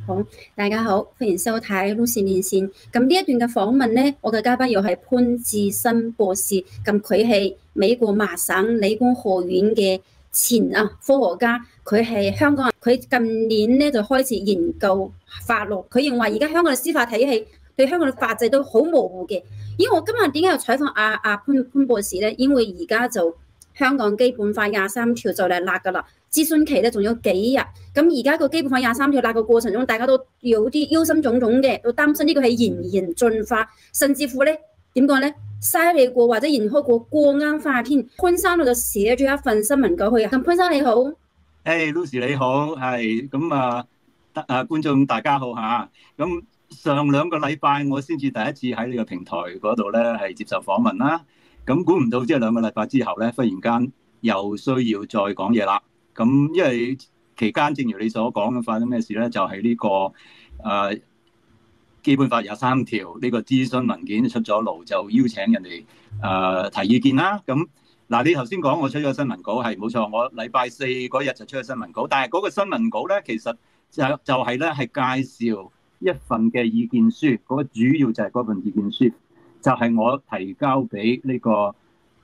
好，大家好，歡迎收睇 Lucy 連線。咁呢一段嘅訪問呢，我嘅嘉賓又係潘智森博士。咁佢係美國麻省理工學院嘅前科學家，佢係香港人。佢近年呢就開始研究法律。佢認為而家香港嘅司法體系對香港嘅法制都好模糊嘅。因為我今日點解要採訪潘博士呢？因為而家就香港基本法23條就嚟立㗎啦。諮詢期咧仲有幾日，咁而家個基本法23條立嘅過程中，大家都有啲憂心忡忡嘅，都擔心呢個係言言進化，甚至乎咧點講咧，嘥你過或者研開過國安法添。潘生就寫咗一份新聞稿去。咁潘生你好 ，Lucy 你好，係咁觀眾大家好嚇。咁上2個禮拜我先至第一次喺呢個平台嗰度咧係接受訪問啦。咁估唔到即係2個禮拜之後咧，忽然間又需要再講嘢啦。咁因為期間正如你所講嘅發生咩事咧，就係呢個基本法23條呢個諮詢文件出咗爐，就邀請人哋提意見啦。咁嗱，你頭先講我出咗新聞稿係冇錯，我禮拜4嗰日就出咗新聞稿，但係嗰個新聞稿咧其實就係咧係介紹一份嘅意見書，嗰個主要就係嗰份意見書，就係我提交俾呢個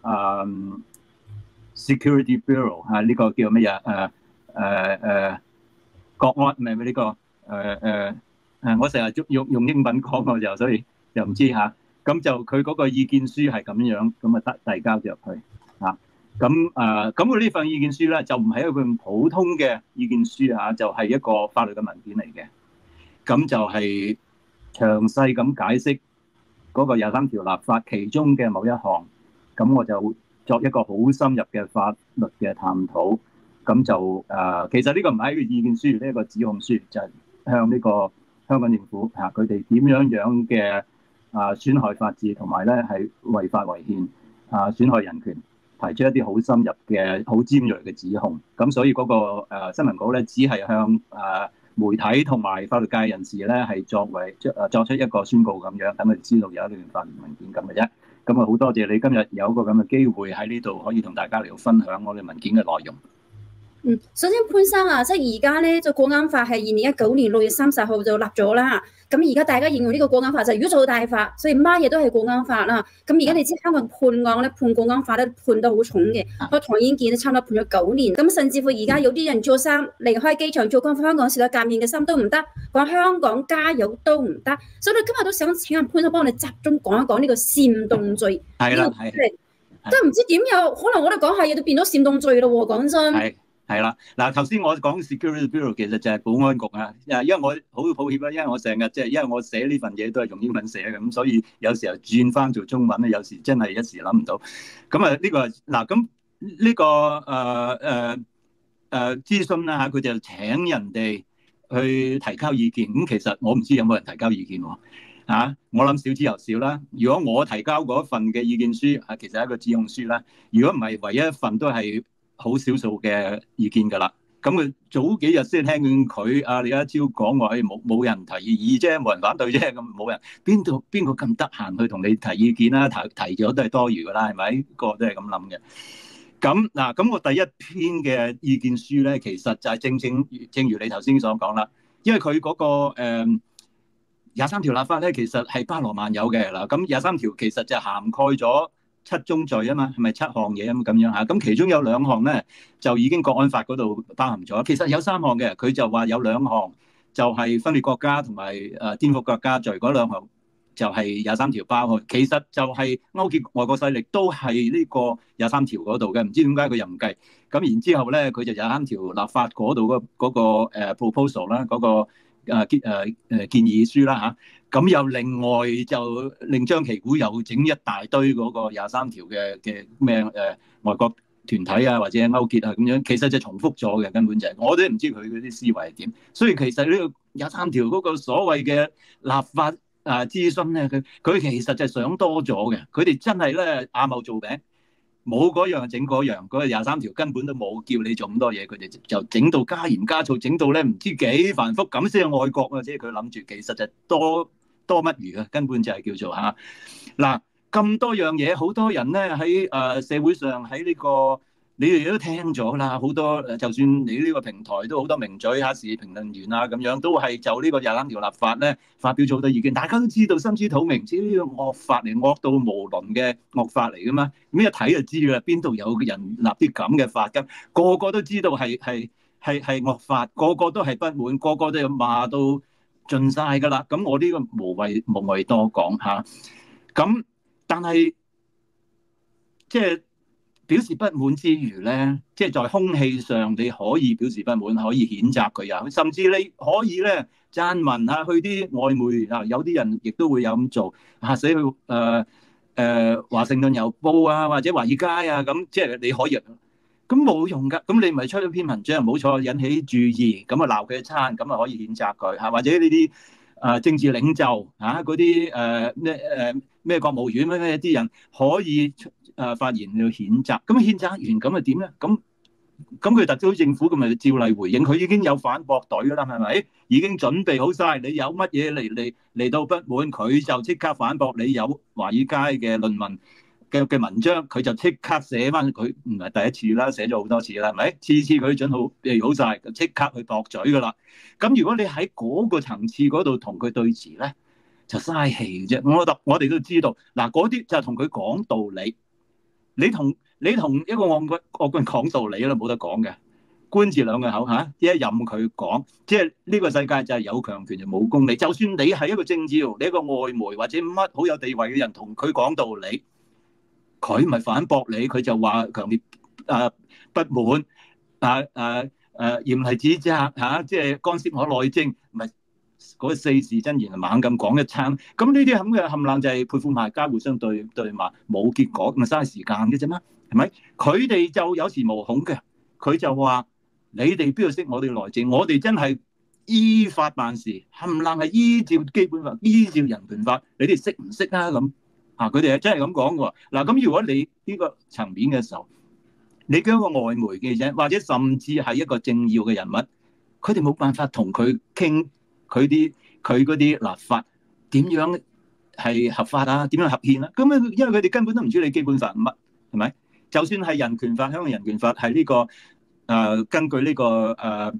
Security Bureau 呢個叫乜嘢？國安咪呢個我成日用英文講我就，所以又唔知嚇。咁就佢嗰個意見書係咁樣，咁啊遞交咗入去嚇。咁佢呢份意見書咧就唔係一份普通嘅意見書嚇，就係一個法律嘅文件嚟嘅。咁就係詳細咁解釋嗰個23條立法其中嘅某一項。咁我就作一個好深入嘅法律嘅探討，咁就其實呢個唔係一個意見書，呢一個指控書，就係向呢個香港政府佢哋點樣嘅損害法治同埋咧係違法違憲損害人權，提出一啲好深入嘅好尖銳嘅指控。咁所以嗰個新聞稿咧，只係向媒體同埋法律界人士咧係作出一個宣告咁樣，等佢哋知道有一段法律文件咁嘅啫。咁啊，好多謝你今日有一個咁嘅機會喺呢度可以同大家嚟分享我哋文件嘅內容。 首先潘生即係而家咧就國安法係2019年6月30號就立咗啦。咁而家大家認為呢個國安法就係宇宙大法，所以乜嘢都係國安法啦。咁而家你知香港判案咧判國安法咧判得好重嘅，我唐英傑都差唔多判咗9年。咁甚至乎而家有啲人做生離開機場做工，香港時代革命嘅心都唔得，講香港加油都唔得。所以你今日都想請阿潘生幫我哋集中講一講呢個煽動罪。 係啦， 都唔知點有可能我哋講下嘢都變咗煽動罪咯喎，講真。 係啦，嗱頭先我講 Security Bureau 其實就係保安局啊，因為我好抱歉啦，因為我成日因為我寫呢份嘢都係用英文寫嘅，咁所以有時候轉翻做中文咧，有時真係一時諗唔到。咁呢個嗱咁呢個諮詢啦佢就請人哋去提交意見。咁其實我唔知有冇人提交意見喎。我諗少之又少啦。如果我提交嗰份嘅意見書其實係一個指控書啦。如果唔係，唯一一份都係好少數嘅意見㗎啦。咁佢早幾日先聽見佢李家超講話，冇人提議啫，冇人反對啫，咁冇人邊個咁得閒去同你提意見啦？提咗都係多餘㗎啦，係咪？個個都係咁諗嘅。咁我第一篇嘅意見書咧，其實就係正如你頭先所講啦，因為佢嗰個23條立法咧，其實係包羅萬有嘅啦。咁23條其實就涵蓋咗7宗罪啊嘛，係咪7項嘢咁樣嚇？咁其中有2項咧，就已經國安法嗰度包含咗。其實有3項嘅，佢就話有2項就係分裂國家同埋顛覆國家罪，嗰2項就係23條包括。其實就係勾結外國勢力都係呢個23條嗰度嘅，唔知點解佢又唔計。咁然之後咧，佢就23條立法嗰度嗰個 proposal 啦，嗰個建議書啦嚇。咁又另外就另張旗鼓又整一大堆嗰個23條嘅咩外國團體啊或者勾結啊咁樣，其實就重複咗嘅，根本就係我都唔知佢嗰啲思維係點。所以其實呢個23條嗰個所謂嘅立法諮詢咧，佢其實就想多咗嘅。佢哋真係咧阿茂做餅，冇嗰樣整嗰樣，嗰個23條根本都冇叫你做咁多嘢，佢哋就整到加鹽加醋，整到咧唔知幾繁複，咁先係愛國啊！即係佢諗住，其實就多乜魚啊，根本就係叫做嗱咁多樣嘢，好多人咧喺社會上喺呢個你哋都聽咗啦，好多就算你呢個平台都好多名嘴時事評論員啊咁樣，都係就呢個廿三條立法咧發表咗好多意見。大家都知道心知肚明，知呢個惡法嚟，惡到無倫嘅惡法嚟噶嘛。咁一睇就知啦，邊度有人立啲咁嘅法㗎？個個都知道係惡法，個個都係不滿，個個都要罵到盡晒㗎啦。咁我呢個無謂多講嚇。咁但係即係表示不滿之餘咧，即係在空氣上你可以表示不滿，可以譴責佢啊，甚至你可以咧撰文啊，去啲外媒啊，有啲人亦都會有咁做啊，寫去華盛頓郵報啊，或者華爾街啊，咁即係你可以，咁冇用㗎。咁你咪出咗篇文章，冇錯，引起注意，咁啊鬧佢一餐，咁啊可以譴責佢嚇，或者呢啲政治領袖嚇嗰啲咩國務院咩啲人可以發言去譴責，咁譴責完咁啊點咧？咁佢特區政府咁咪照例回應，佢已經有反駁隊啦，係咪？已經準備好晒，你有乜嘢嚟到不滿，佢就即刻反駁你。有華爾街嘅論文嘅文章，佢就即刻寫翻，佢唔係第一次啦，寫咗好多次啦，係咪？次次佢準備好晒，就即刻去駁嘴噶啦。咁如果你喺嗰個層次嗰度同佢對峙咧，就嘥氣啫。我哋都知道，嗱嗰啲就係同佢講道理。你同一個惡棍講道理啦，冇得講嘅，官字兩個口嚇，一任佢講，即係呢個世界就係有強權就冇公理。就算你係一個政治，你一個外媒或者乜好有地位嘅人，同佢講道理，佢咪反駁你，佢就話強烈不滿嚴厲指責嚇，即係干涉我內政，咪嗰四字真言猛咁講一餐。咁呢啲咁嘅冚冷就係潑婦罵街，互相對罵，冇結果，咪嘥時間嘅啫嘛，係咪？佢哋就有恃無恐嘅，佢就話你哋邊度識我哋內政？我哋真係依法辦事，冚冷係依照基本法、依照人權法，你哋識唔識啊？咁啊，佢哋係真係咁講嘅。嗱，咁如果你呢個層面嘅時候，你叫一個外媒記者，或者甚至係一個政要嘅人物，佢哋冇辦法同佢傾佢嗰啲立法點樣係合法啊？點樣合憲啊？咁啊，因為佢哋根本都唔知你基本法乜，係咪？就算係人權法，香港人權法係呢個根據呢個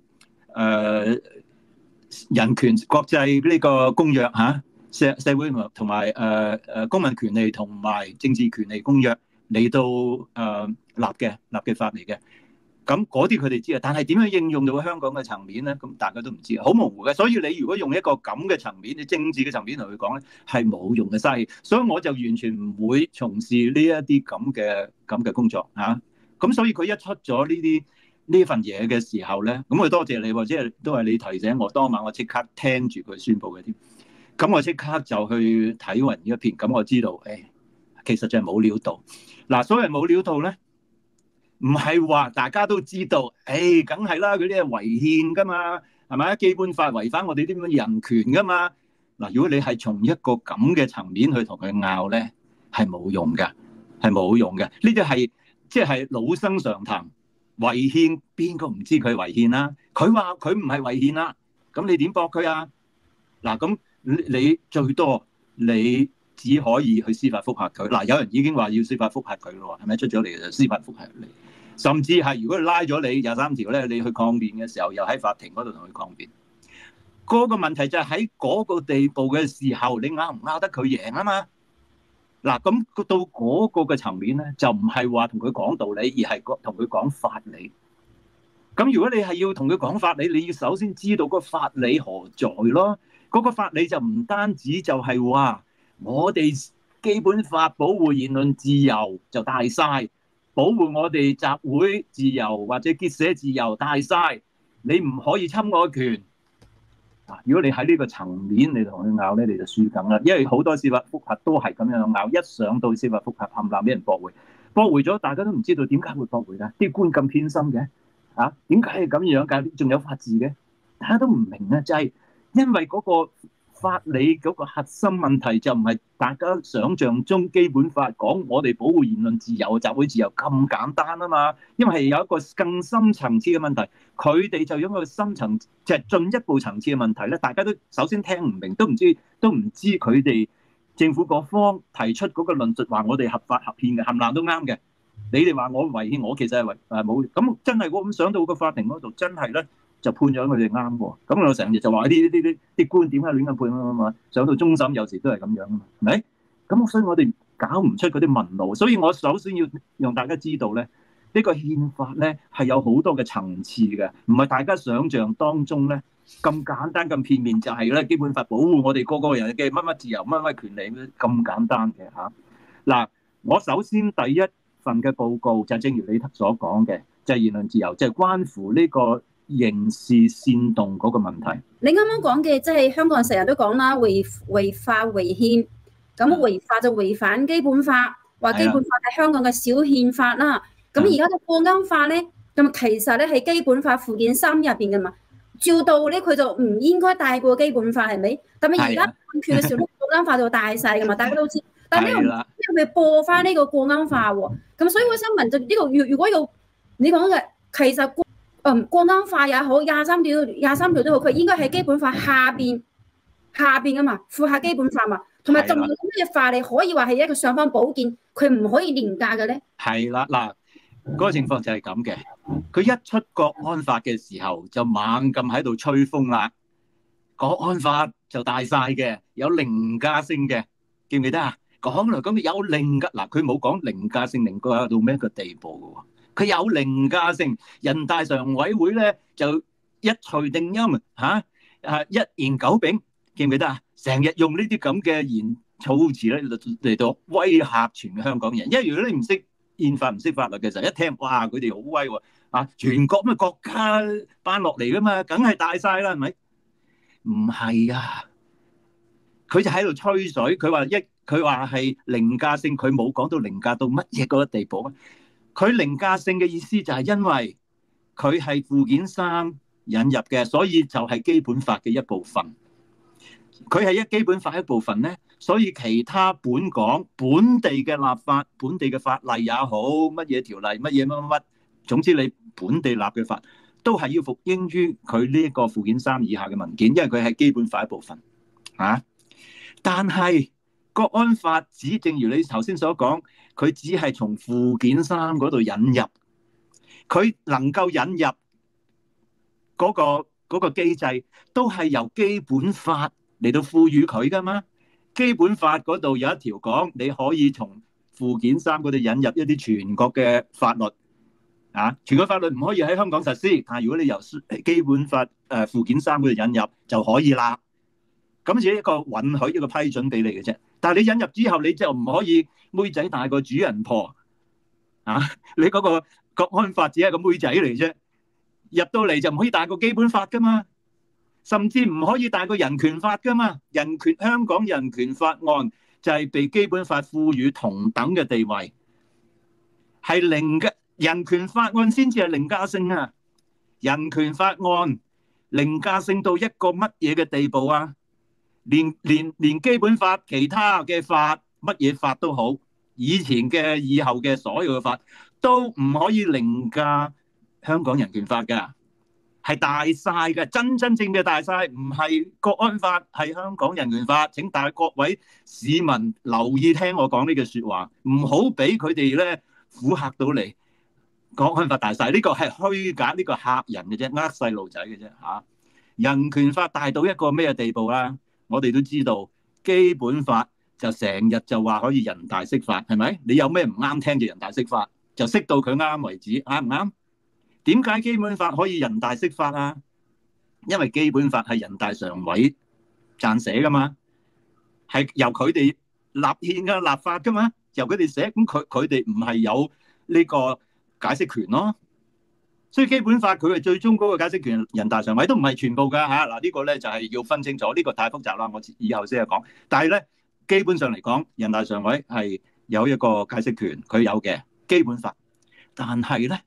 人權國際呢個公約嚇，社會同埋公民權利同埋政治權利公約嚟到立嘅法嚟嘅。咁嗰啲佢哋知啊，但係點樣應用到香港嘅層面咧？咁大家都唔知，好模糊嘅。所以你如果用一個咁嘅層面，你政治嘅層面同佢講咧，係冇用嘅嘥氣。所以我就完全唔會從事呢一啲咁嘅工作嚇。咁所以佢一出咗呢份嘢嘅時候咧，咁我多謝你，即係都係你提醒我。當晚我即刻聽住佢宣佈嘅添，咁我即刻就去睇勻一篇，咁我知道，其實就係冇料到。嗱，所謂冇料到咧，唔係話大家都知道，梗係啦，佢啲係違憲噶嘛，係咪？基本法違反我哋啲咁嘅人權噶嘛。嗱，如果你係從一個咁嘅層面去同佢拗咧，係冇用嘅，係冇用嘅。呢啲係即係老生常談，違憲邊個唔知佢違憲啦？佢話佢唔係違憲啦，咁你點駁佢啊？嗱，咁你最多你只可以去司法覆核佢。嗱，有人已經話要司法覆核佢咯，係咪？出咗嚟就司法覆核你。甚至係如果拉咗你廿三條咧，你去抗辯嘅時候，又喺法庭嗰度同佢抗辯。嗰個問題就係喺嗰個地步嘅時候，你拗唔拗得佢贏啊嘛？嗱，咁到嗰個嘅層面咧，就唔係話同佢講道理，而係同佢講法理。咁如果你係要同佢講法理，你要首先知道個法理何在咯。嗰個法理就唔單止就係話我哋基本法保護言論自由就大晒。保護我哋集會自由或者結社自由大晒，你唔可以侵我權。如果你喺呢個層面你同佢拗咧，你就輸緊啦。因為好多司法覆核都係咁樣拗，一上到司法覆核冚唪唥俾人駁回，駁回咗大家都唔知道點解會駁回㗎。啲官咁偏心嘅點解係咁樣㗎？仲有法治嘅，大家都唔明啊！就係因為嗰個法理嗰個核心問題就唔係大家想象中基本法講我哋保護言論自由、集會自由咁簡單啊嘛，因為係有一個更深層次嘅問題，佢哋就用一個深層即係進一步層次嘅問題咧，大家都首先聽唔明，都唔知佢哋政府嗰方提出嗰個論述話我哋合法合憲嘅，冚唪唥都啱嘅， 你哋話我違憲，我其實係冇。咁真係我咁上到個法庭嗰度，真係咧就判咗佢哋啱喎。咁我成日就話啲官點解亂咁判啊？上到終審有時都係咁樣啊嘛，係咪？咁所以我哋搞唔出嗰啲紋路。所以我首先要讓大家知道咧，呢個憲法咧係有好多嘅層次嘅，唔係大家想象當中咧咁簡單咁片面，就係咧基本法保護我哋個個人嘅乜乜自由、乜乜權利咁簡單嘅嚇。嗱，我首先第一份嘅報告就正如你所講嘅，就係言論自由，就係關乎呢個刑事煽動嗰個問題。 你啱啱講嘅即係香港人成日都講啦，違法違憲，咁違法就違反基本法，話基本法係香港嘅小憲法啦。咁而家嘅國安法咧，咁其實咧係基本法附件3入邊嘅嘛，照道咧佢就唔應該大過基本法係咪？咁而家判決嘅時候，國安法就大晒嘅嘛，大家都知。但係呢個係咪播翻呢個國安法喎？咁所以我想問就呢個，如果有你講嘅，其實國安法也好，23條都好，佢應該喺基本法下邊嘅嘛，附下基本法嘛，同埋仲有咩法你可以話係一個尚方寶劍，佢唔可以凌駕嘅咧？ 係啦，嗱，嗰個情況就係咁嘅。佢一出國安法嘅時候，就猛咁喺度吹風啦。國安法就大晒嘅，有凌駕性嘅，記唔記得啊？講嚟講去有凌駕，嗱，佢冇講凌駕性凌駕到咩一個地步嘅喎，佢有凌駕性。人大常委會咧就一錘定音一言九鼎，記唔記得啊？成日用呢啲咁嘅措辭咧嚟到威嚇全香港人，因為如果你唔識憲法唔識法律嘅時候，一聽哇佢哋好威喎，全國咩國家頒落嚟噶嘛，梗係大晒啦，係咪？唔係啊，佢就喺度吹水，佢話係凌駕性，佢冇講到凌駕到乜嘢嗰個地步啊！佢凌駕性嘅意思就係因為佢係附件3引入嘅，所以就係基本法嘅一部分。佢係基本法一部分咧，所以其他本港本地嘅立法、本地嘅法例也好，乜嘢條例、乜嘢乜，總之你本地立嘅法都係要服膺於佢呢一個附件3以下嘅文件，因為佢係基本法一部分但係國安法只正如你頭先所講，佢只係從附件3嗰度引入，佢能夠引入嗰個機制，都係由基本法嚟到賦予佢噶嘛。基本法嗰度有一條講，你可以從附件3嗰度引入一啲全國嘅法律全國法律唔可以喺香港實施，但係如果你由基本法附件3嗰度引入就可以啦。咁只係一個允許，一個批准俾你嘅啫。但係你引入之後，你就唔可以妹仔大過主人婆你嗰個國安法只係個妹仔嚟啫，入到嚟就唔可以大過基本法噶嘛，甚至唔可以大過人權法噶嘛。香港人權法案就係被基本法賦予同等嘅地位，係零嘅。人權法案先至係凌駕性啊！人權法案凌駕性到一個乜嘢嘅地步啊？連基本法其他嘅法乜嘢法都好，以前嘅以後嘅所有嘅法都唔可以凌駕香港人權法㗎，係大晒嘅，真正嘅大晒，唔係國安法，係香港人權法。請大各位市民留意聽我講呢句説話，唔好俾佢哋咧唬嚇到你。國安法大晒，呢個係虛假，呢個嚇人嘅啫，呃細路仔嘅啫嚇。人權法大到一個咩地步啦？我哋都知道，基本法就成日就話可以人大釋法，係咪？你有咩唔啱聽就人大釋法，就釋到佢啱為止，啱唔啱？點解基本法可以人大釋法啊？因為基本法係人大常委撰寫噶嘛，係由佢哋立憲嘅立法噶嘛，由佢哋寫，咁佢哋唔係有呢個解釋權咯。所以基本法佢係最終嗰個解釋權，人大常委都唔係全部㗎嚇。嗱，呢個咧就係要分清楚，呢個太複雜啦，我以後先係講。但係咧，基本上嚟講，人大常委係有一個解釋權，佢有嘅基本法。但係咧，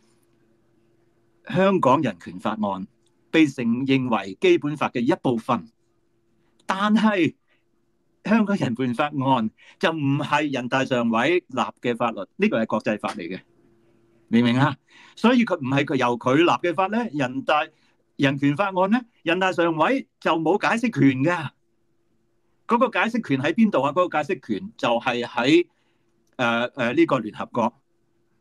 香港人權法案被承認為基本法嘅一部分，但係香港人權法案就唔係人大常委立嘅法律，呢個係國際法嚟嘅。明唔明啊？所以佢唔係佢由佢立嘅法咧，人大人權法案咧，人大常委就冇解釋權嘅。嗰個解釋權喺邊度啊？嗰個解釋權就係喺呢個聯合國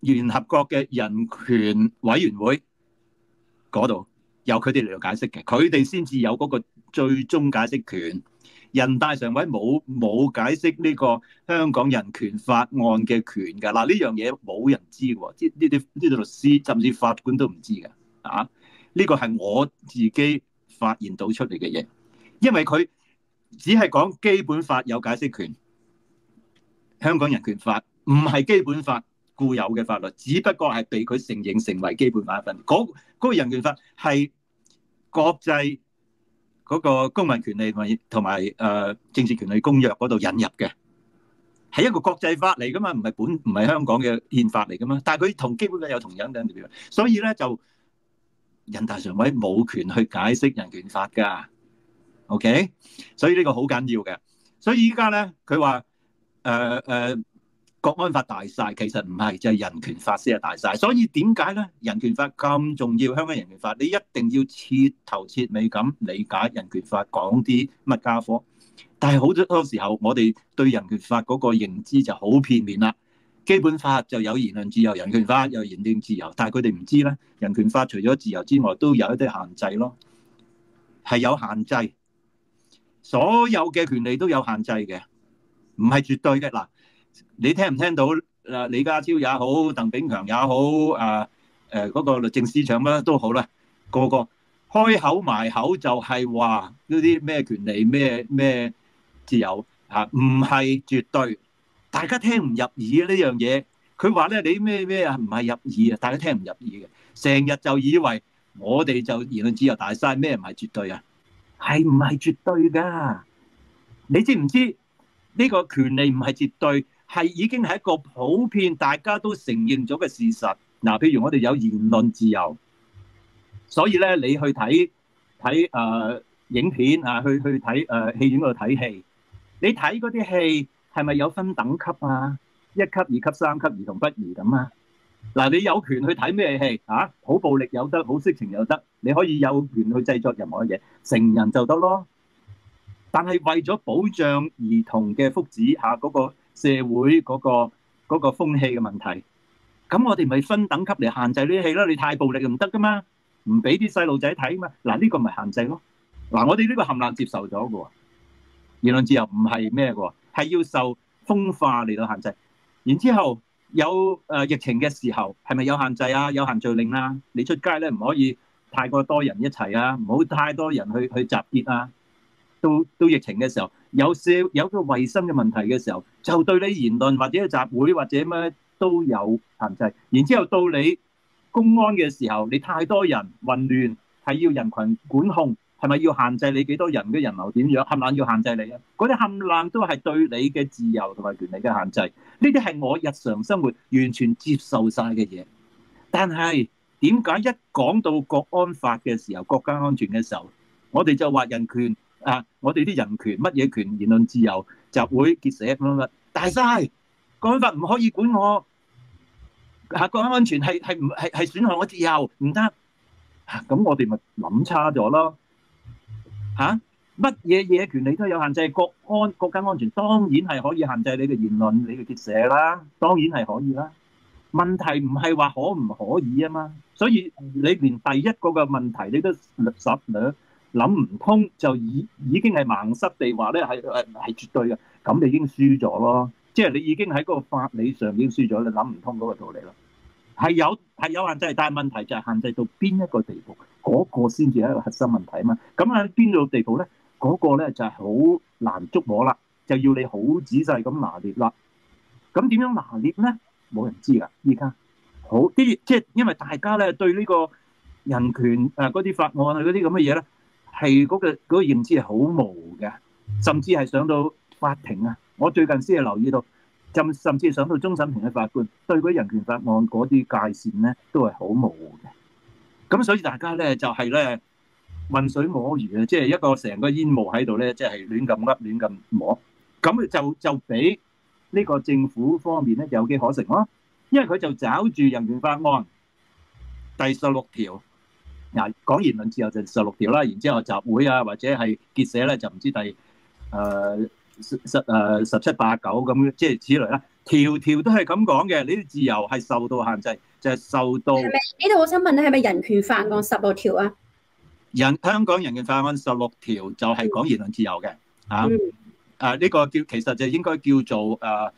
聯合國嘅人權委員會嗰度由佢哋嚟到解釋嘅，佢哋先至有嗰個最終解釋權。人大常委冇解釋呢個香港人權法案嘅權㗎。嗱，呢樣嘢冇人知嘅喎，呢啲律師甚至法官都唔知㗎。啊，呢個係我自己發現到出嚟嘅嘢，因為佢只係講基本法有解釋權，香港人權法唔係基本法固有嘅法律，只不過係被佢承認成為基本法一份。嗰個人權法係國際嗰個公民權利同埋政治權利公約嗰度引入嘅，係一個國際法嚟噶嘛，唔係香港嘅憲法嚟噶嘛。但係佢同基本法有同樣嘅條文，所以咧就人大常委冇權去解釋人權法噶。OK， 所以呢個好緊要嘅。所以依家咧佢話國安法大晒，其實唔係，就係人權法先係大晒。所以點解咧人權法咁重要？香港人權法你一定要徹頭徹尾咁理解人權法講啲乜家伙。但係好多時候我哋對人權法嗰個認知就好片面啦。基本法就有言論自由，人權法有言論自由，但係佢哋唔知咧，人權法除咗自由之外，都有一啲限制咯，係有限制。所有嘅權利都有限制嘅，唔係絕對嘅。嗱，你聽唔聽到？李家超也好，鄧炳強也好，嗰個律政司長乜都好啦，個個開口埋口就係話嗰啲咩權利、咩自由嚇，唔係絕對。大家聽唔入耳嘅呢樣嘢，佢話咧你咩啊，唔係入耳啊，大家聽唔入耳嘅，成日就以為我哋就言論自由大晒，咩唔係絕對啊？係唔係絕對㗎？你知唔知呢個權利唔係絕對，係已經係一個普遍大家都承認咗嘅事實。嗱，譬如我哋有言論自由，所以咧你去睇影片啊，去睇戲院嗰度睇戲，你睇嗰啲戲係咪有分等級啊？一級、二級、三級，兒童不宜咁啊？嗱，你有權去睇咩戲啊？好暴力有得，好色情有得，你可以有權去製作任何嘢，成人就得咯。但係為咗保障兒童嘅福祉嚇，嗰個社會嗰個風氣嘅問題，咁我哋咪分等級嚟限制呢啲戲啦。你太暴力就唔得噶嘛，唔俾啲細路仔睇嘛。嗱，呢個咪限制咯。嗱，我哋呢個冚唪唥接受咗嘅喎，言論自由唔係咩嘅喎，係要受風化嚟到限制。然之後有疫情嘅時候係咪有限制啊？有限聚令啊？你出街咧唔可以太過多人一齊啊，唔好太多人去集結啊。到疫情嘅時候，有個衞生嘅問題嘅時候，就對你言論或者集會或者咩都有限制。然之後到你公安嘅時候，你太多人混亂，係要人群管控，係咪要限制你幾多人嘅人流點樣？冚唪唥要限制你啊！嗰啲冚唪唥都係對你嘅自由同埋權利嘅限制。呢啲係我日常生活完全接受晒嘅嘢。但係點解一講到國安法嘅時候，國家安全嘅時候，我哋就話人權？我哋啲人權乜嘢權？言論自由、集會結社乜大晒，國安法唔可以管我。國家安全係損害我自由，唔得。咁我哋咪諗差咗咯。乜嘢權利都有限制，國家安全當然係可以限制你嘅言論、你嘅結社啦，當然係可以啦。問題唔係話可唔可以啊嘛。所以你連第一個嘅問題你都諗唔通，就已經係盲塞地話咧係絕對嘅，咁你已經輸咗咯。即係你已經喺嗰個法理上已經輸咗，你諗唔通嗰個道理咯。係有限制，但係問題就係限制到邊一個地步，嗰個先至係一個核心問題啊嘛。咁喺邊度地步咧？嗰個咧就係好難捉摸啦，就要你好仔細咁拿捏啦。咁點樣拿捏咧？冇人知㗎。依家好啲，即係因為大家咧對呢個人權嗰啲法案啊嗰啲咁嘅嘢咧，係嗰個認知係好模糊嘅，甚至係上到法庭啊！我最近先係留意到，甚至係上到終審庭嘅法官對嗰人權法案嗰啲界線咧，都係好模糊嘅。咁所以大家咧就係咧混水摸魚啊！即係一個成個煙霧喺度咧，即係亂咁噏、亂咁摸，咁就俾呢個政府方面咧有機可乘咯。因為佢就找住人權法案第16條。嗱，講言論自由就16條啦，然之後集會啊或者係結社咧就唔知第17、8、9咁，即係此類啦。 條條都係咁講嘅，呢啲自由係受到限制，就係受到呢度我想問咧，係咪人權法案16條啊？ 香港人權法案16條就係講言論自由嘅呢個其實就應該叫做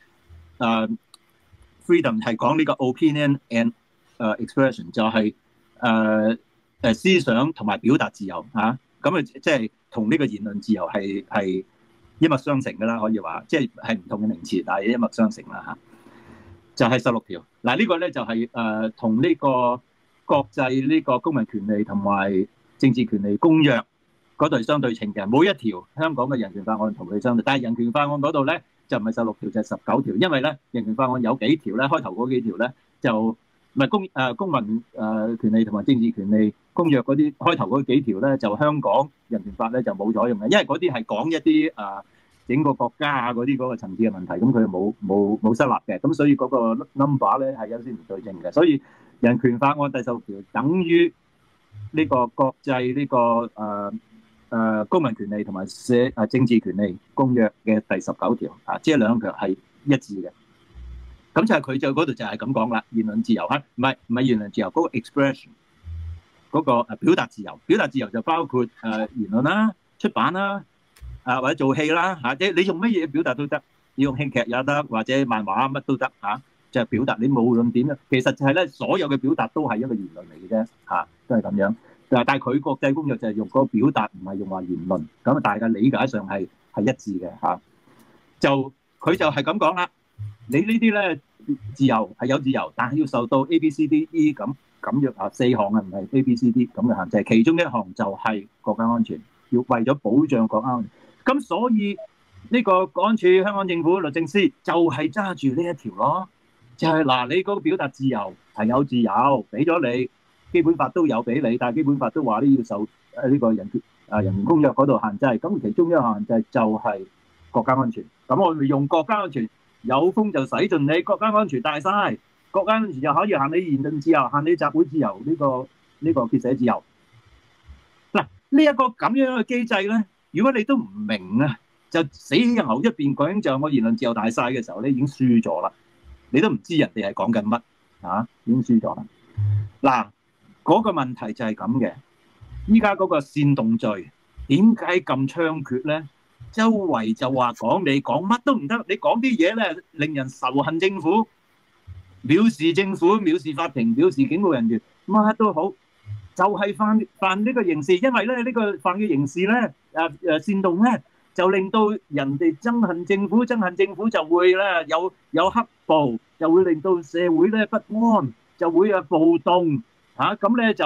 freedom 係講呢個 opinion and expression 就係思想同埋表達自由咁即係同呢個言論自由係一脈相承㗎啦，可以話即係唔同嘅名詞，但係一脈相承啦就係16條嗱，呢個咧就係同呢個國際呢個公民權利同埋政治權利公約嗰度係相對稱嘅，每一條香港嘅人權法案同佢相對，但係人權法案嗰度咧就唔係16條，就係19條，因為咧人權法案有幾條咧，開頭嗰幾條咧就唔係公民權利同埋政治權利公約嗰啲開頭嗰幾條咧，就香港人權法咧就冇咗用嘅，因為嗰啲係講一啲整個國家嗰啲嗰個層次嘅問題，咁佢冇失立嘅，咁所以嗰個 number 咧係有啲唔對稱嘅，所以人權法案第16條等於呢個國際呢個公民權利同埋政治權利公約嘅第19條即係兩條係一致嘅。咁就係佢就嗰度就係咁講啦，言論自由唔係言論自由，嗰個 expression 嗰個表達自由，表達自由就包括言論啦、出版啦或者做戲啦即係你用乜嘢表達都得，你用戲劇也得，或者漫畫乜都得就係表達你無論點樣，其實就係咧所有嘅表達都係一個言論嚟嘅啫都係咁樣。但係佢國際公約就係用嗰個表達，唔係用話言論，咁大家理解上係一致嘅就佢就係咁講啦。你呢啲咧自由係有自由，但係要受到 ABCDE 咁樣4項唔係 ABCD 咁嘅限制，其中一項就係國家安全，要為咗保障國家安全。咁所以呢個國安處、香港政府、律政司就係揸住呢一條咯，就係嗱，你嗰個表達自由係有自由，俾咗你。基本法都有俾你，但係基本法都話呢要受呢個人權公約嗰度限制，咁其中一個限制就係國家安全。咁我哋用國家安全，有風就使盡你，國家安全大晒，國家安全就可以限你言論自由、限你集會自由、呢個結社自由。嗱，呢一個咁樣嘅機制咧，如果你都唔明就死牛一邊講就我言論自由大晒嘅時候咧，已經輸咗啦。你都唔知人哋係講緊乜已經輸咗啦。嗱。嗰個問題就係咁嘅，依家嗰個煽動罪點解咁猖獗咧？周圍就話你講乜都唔得，你講啲嘢咧令人仇恨政府、藐視政府、藐視法庭、藐視警務人員，乜都好，就係犯呢個刑事，因為咧呢個犯嘅刑事咧煽動咧，就令到人哋憎恨政府，憎恨政府就會咧有黑暴，就會令到社會咧不安，就會暴動。咁咧就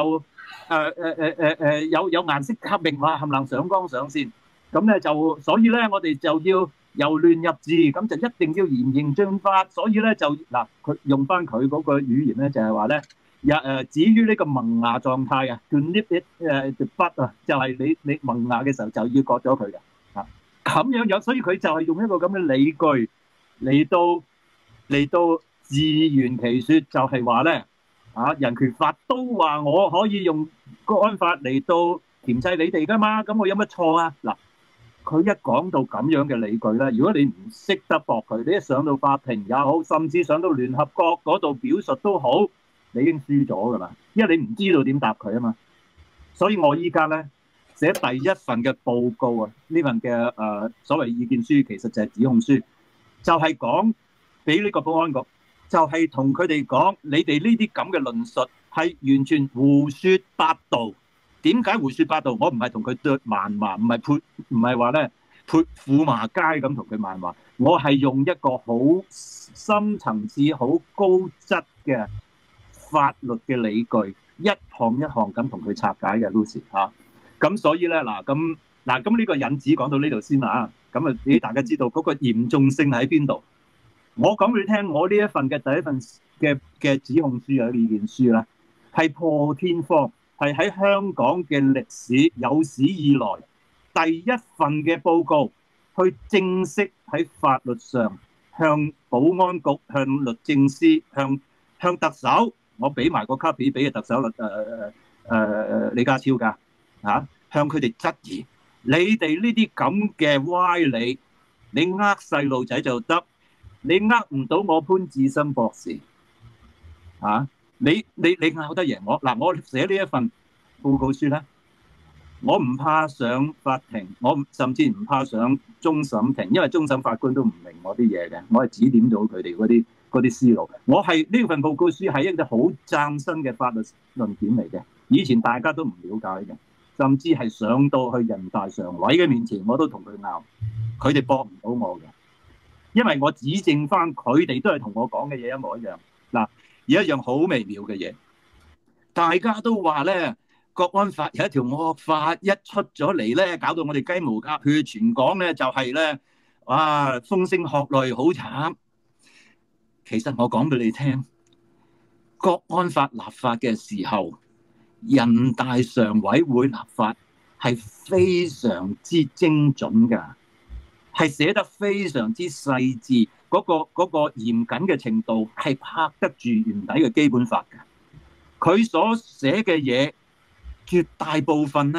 有顏色革命冚唪唥上綱上線，咁咧就所以咧我哋就要由亂入治，咁就一定要嚴刑峻法。所以咧就嗱，佢用翻佢嗰個語言咧就係話咧，至於呢個萌芽狀態to nip it the bud 就係你萌芽嘅時候就要割咗佢嘅咁樣，所以佢就係用一個咁嘅理據嚟到自圓其說，就係話咧。人權法都話我可以用國安法嚟到鉗制你哋噶嘛，咁我有乜錯啊？嗱，佢一講到咁樣嘅理據咧，如果你唔識得駁佢，你一上到法庭也好，甚至上到聯合國嗰度表述都好，你已經輸咗噶啦，因為你唔知道點答佢啊嘛。所以我依家咧寫第一份嘅報告呢份嘅所謂意見書，其實就係指控書，就係講俾呢個保安局。就係同佢哋講，你哋呢啲咁嘅論述係完全胡說八道。點解胡說八道？我唔係同佢對謾罵，唔係話咧潑婦罵街咁同佢謾罵。我係用一個好深層次、好高質嘅法律嘅理據，一項一項咁同佢拆解嘅 Lucy 咁所以咧咁呢個引子講到呢度先啦。咁俾大家知道嗰個嚴重性喺邊度。我講俾你聽，我呢一份嘅第一份嘅指控書意見書咧，係破天荒，係喺香港嘅歷史有史以來第一份嘅報告，去正式喺法律上向保安局、向律政司、向特首，我俾埋個 copy 俾特首李家超㗎向佢哋質疑你哋呢啲咁嘅歪理，你呃細路仔就得。 你呃唔到我潘志新博士啊！你拗得贏我嗱？我寫呢一份報告書咧，我唔怕上法庭，我甚至唔怕上終審庭，因為終審法官都唔明我啲嘢嘅，我係指點到佢哋嗰啲思路。我係呢份報告書係一隻好嶄新嘅法律論點嚟嘅，以前大家都唔了解嘅，甚至係上到去人大常委嘅面前，我都同佢拗，佢哋駁唔到我嘅，因為我指證翻佢哋都係同我講嘅嘢一模一樣。嗱，有一樣好微妙嘅嘢，大家都話咧，國安法有一條惡法一出咗嚟咧，搞到我哋雞毛鴨血，全港咧就係咧，哇，風聲鶴唳，好慘。其實我講俾你聽，國安法立法嘅時候，人大常委會立法係非常之精準㗎，係寫得非常之細緻，嗰個嚴謹嘅程度係拍得住原底嘅基本法㗎。佢所寫嘅嘢，絕大部分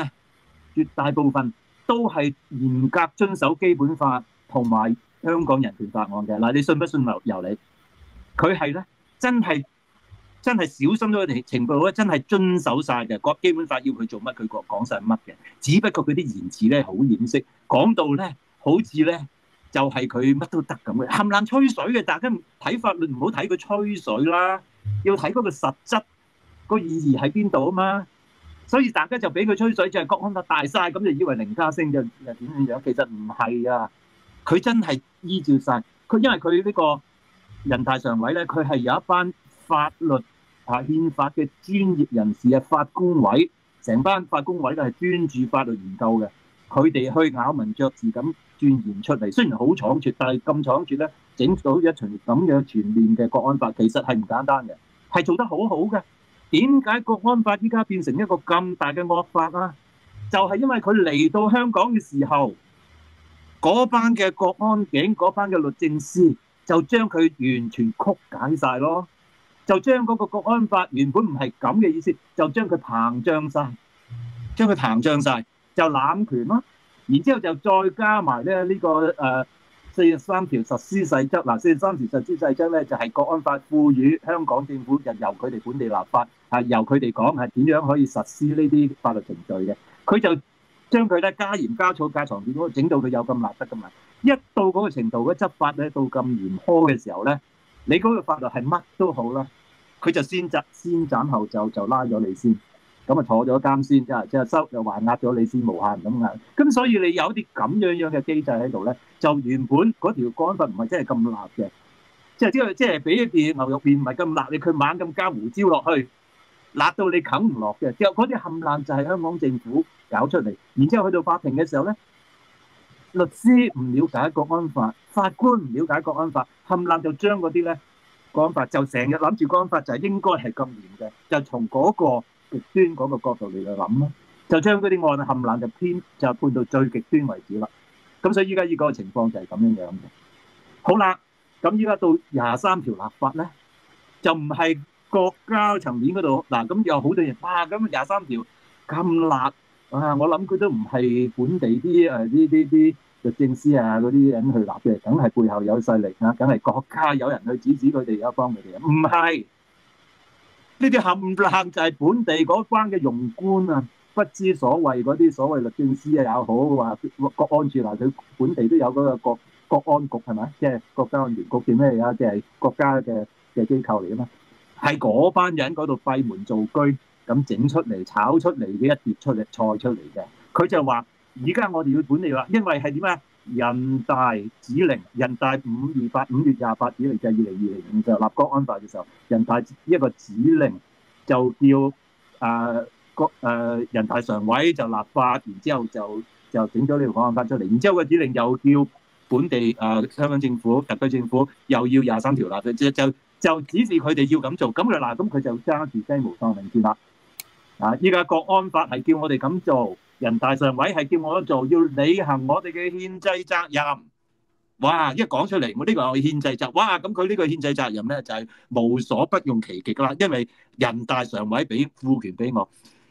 都係嚴格遵守基本法同埋香港人權法案嘅。嗱，你信不信由你。佢係咧真係小心咗嘅程度咧，真係遵守晒嘅。個基本法要佢做乜，佢講晒乜嘅。只不過佢啲言辭咧好掩飾，講到咧好似咧就係佢乜都得咁嘅，冚唪唥吹水嘅。大家睇法律唔好睇佢吹水啦，要睇嗰個實質個意義喺邊度啊嘛。所以大家就俾佢吹水，就係國安法大晒，咁就以為凌駕性就點樣？其實唔係啊，佢真係依照晒。佢因為佢呢個人大常委咧，佢係有一班法律憲法嘅專業人士啊，法官委，成班法官委咧係專注法律研究嘅，佢哋去咬文嚼字咁鑽研出嚟。雖然好倉促，但係咁倉促咧，整到一場咁樣全面嘅國安法，其實係唔簡單嘅，係做得好好嘅。點解國安法依家變成一個咁大嘅惡法啊？就係因為佢嚟到香港嘅時候，嗰班嘅國安警、嗰班嘅律政司就將佢完全曲解晒咯，就將嗰個國安法原本唔係咁嘅意思，就將佢膨脹晒，就濫權咯。然之後就再加埋咧呢個43條實施細則。嗱，43條實施細則咧就係國安法賦予香港政府就由佢哋本地立法，由佢哋講係點樣可以實施呢啲法律程序嘅。佢就將佢咧加鹽加醋加糖點整到佢有咁立得噶嘛。一到嗰個程度，嗰執法咧到咁嚴苛嘅時候咧，你嗰個法律係乜都好啦，佢就先斬後奏，就拉咗你先。咁啊坐咗監先，即係收又還押咗你先，無限咁壓。咁所以你有啲咁樣嘅機制喺度咧，就原本嗰條國安法唔係真係咁辣嘅，即係俾一件牛肉片唔係咁辣，你佢猛咁加胡椒落去，辣到你啃唔落嘅。之後嗰啲冚爛就係香港政府搞出嚟，然之後去到法庭嘅時候咧，律師唔了解國安法，法官唔了解國安法，冚爛就將嗰啲咧國安法就成日諗住國安法就係應該係咁嚴嘅，就從嗰個極端嗰個角度嚟去諗咯，就將嗰啲案冚爛就判到最極端為止啦。咁所以依家依個情況就係咁樣樣嘅。好啦，咁依家到23條立法咧，就唔係國家層面嗰度嗱，咁有好多人哇，咁23條咁辣啊！我諗佢都唔係本地啲律政司啊嗰啲人去立嘅，梗係背後有勢力啊，梗係國家有人去指使佢哋，有幫佢哋，唔係。呢啲冚唪就係本地嗰班嘅庸官啊，不知所謂嗰啲所謂律政司啊也好，話國安處嗱，佢本地都有嗰個國安局係咪？即係國家安全局叫咩嘢啊？即係國家嘅機構嚟啊嘛，係嗰班人嗰度閉門造車咁整出嚟、炒出嚟嘅一碟菜出嚟嘅。佢就話：而家我哋要本地啦，因為係點啊？人大指令，人大5月28指令就係2020年就立國安法嘅時候，人大一個指令就叫人大常委就立法，然之後就整咗呢條國安法出嚟，然之後個指令又叫本地香港政府、特區政府又要23條立，就指示佢哋要咁做，咁佢就揸住雞毛當令箭啦。依家國安法係叫我哋咁做。人大常委係叫我做，要履行我哋嘅憲制責任。哇！一講出嚟，我呢個係憲制責任。哇！咁佢呢個憲制責任咧就係無所不用其極啦，因為人大常委賦權俾我。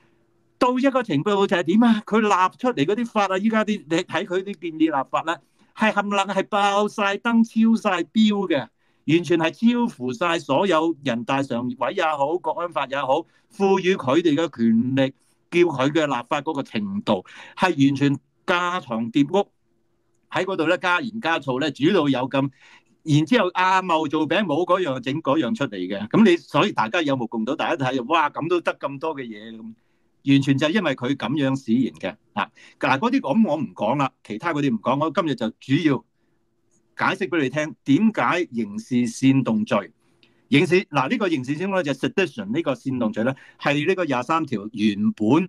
到一個程度就係點啊？佢立出嚟嗰啲法啊，依家你睇佢啲建議立法咧， 係冚唪唥係爆晒燈、超晒標嘅，完全係超乎晒所有人大常委也好、國安法也好，賦予佢哋嘅權力，叫佢嘅立法嗰個程度，係完全架床疊屋喺嗰度咧，加鹽加醋咧，煮到有咁。然之後阿茂做餅冇嗰樣整嗰樣出嚟嘅，咁你所以大家有目共睹，大家睇哇咁都得咁多嘅嘢，咁完全就係因為佢咁樣使然嘅啊！嗱，嗰啲咁我唔講啦，其他嗰啲唔講，我今日就主要解釋俾你聽點解刑事煽動罪、刑事嗱呢個刑事煽動就 sedition 呢個煽動罪咧，係呢個23條原本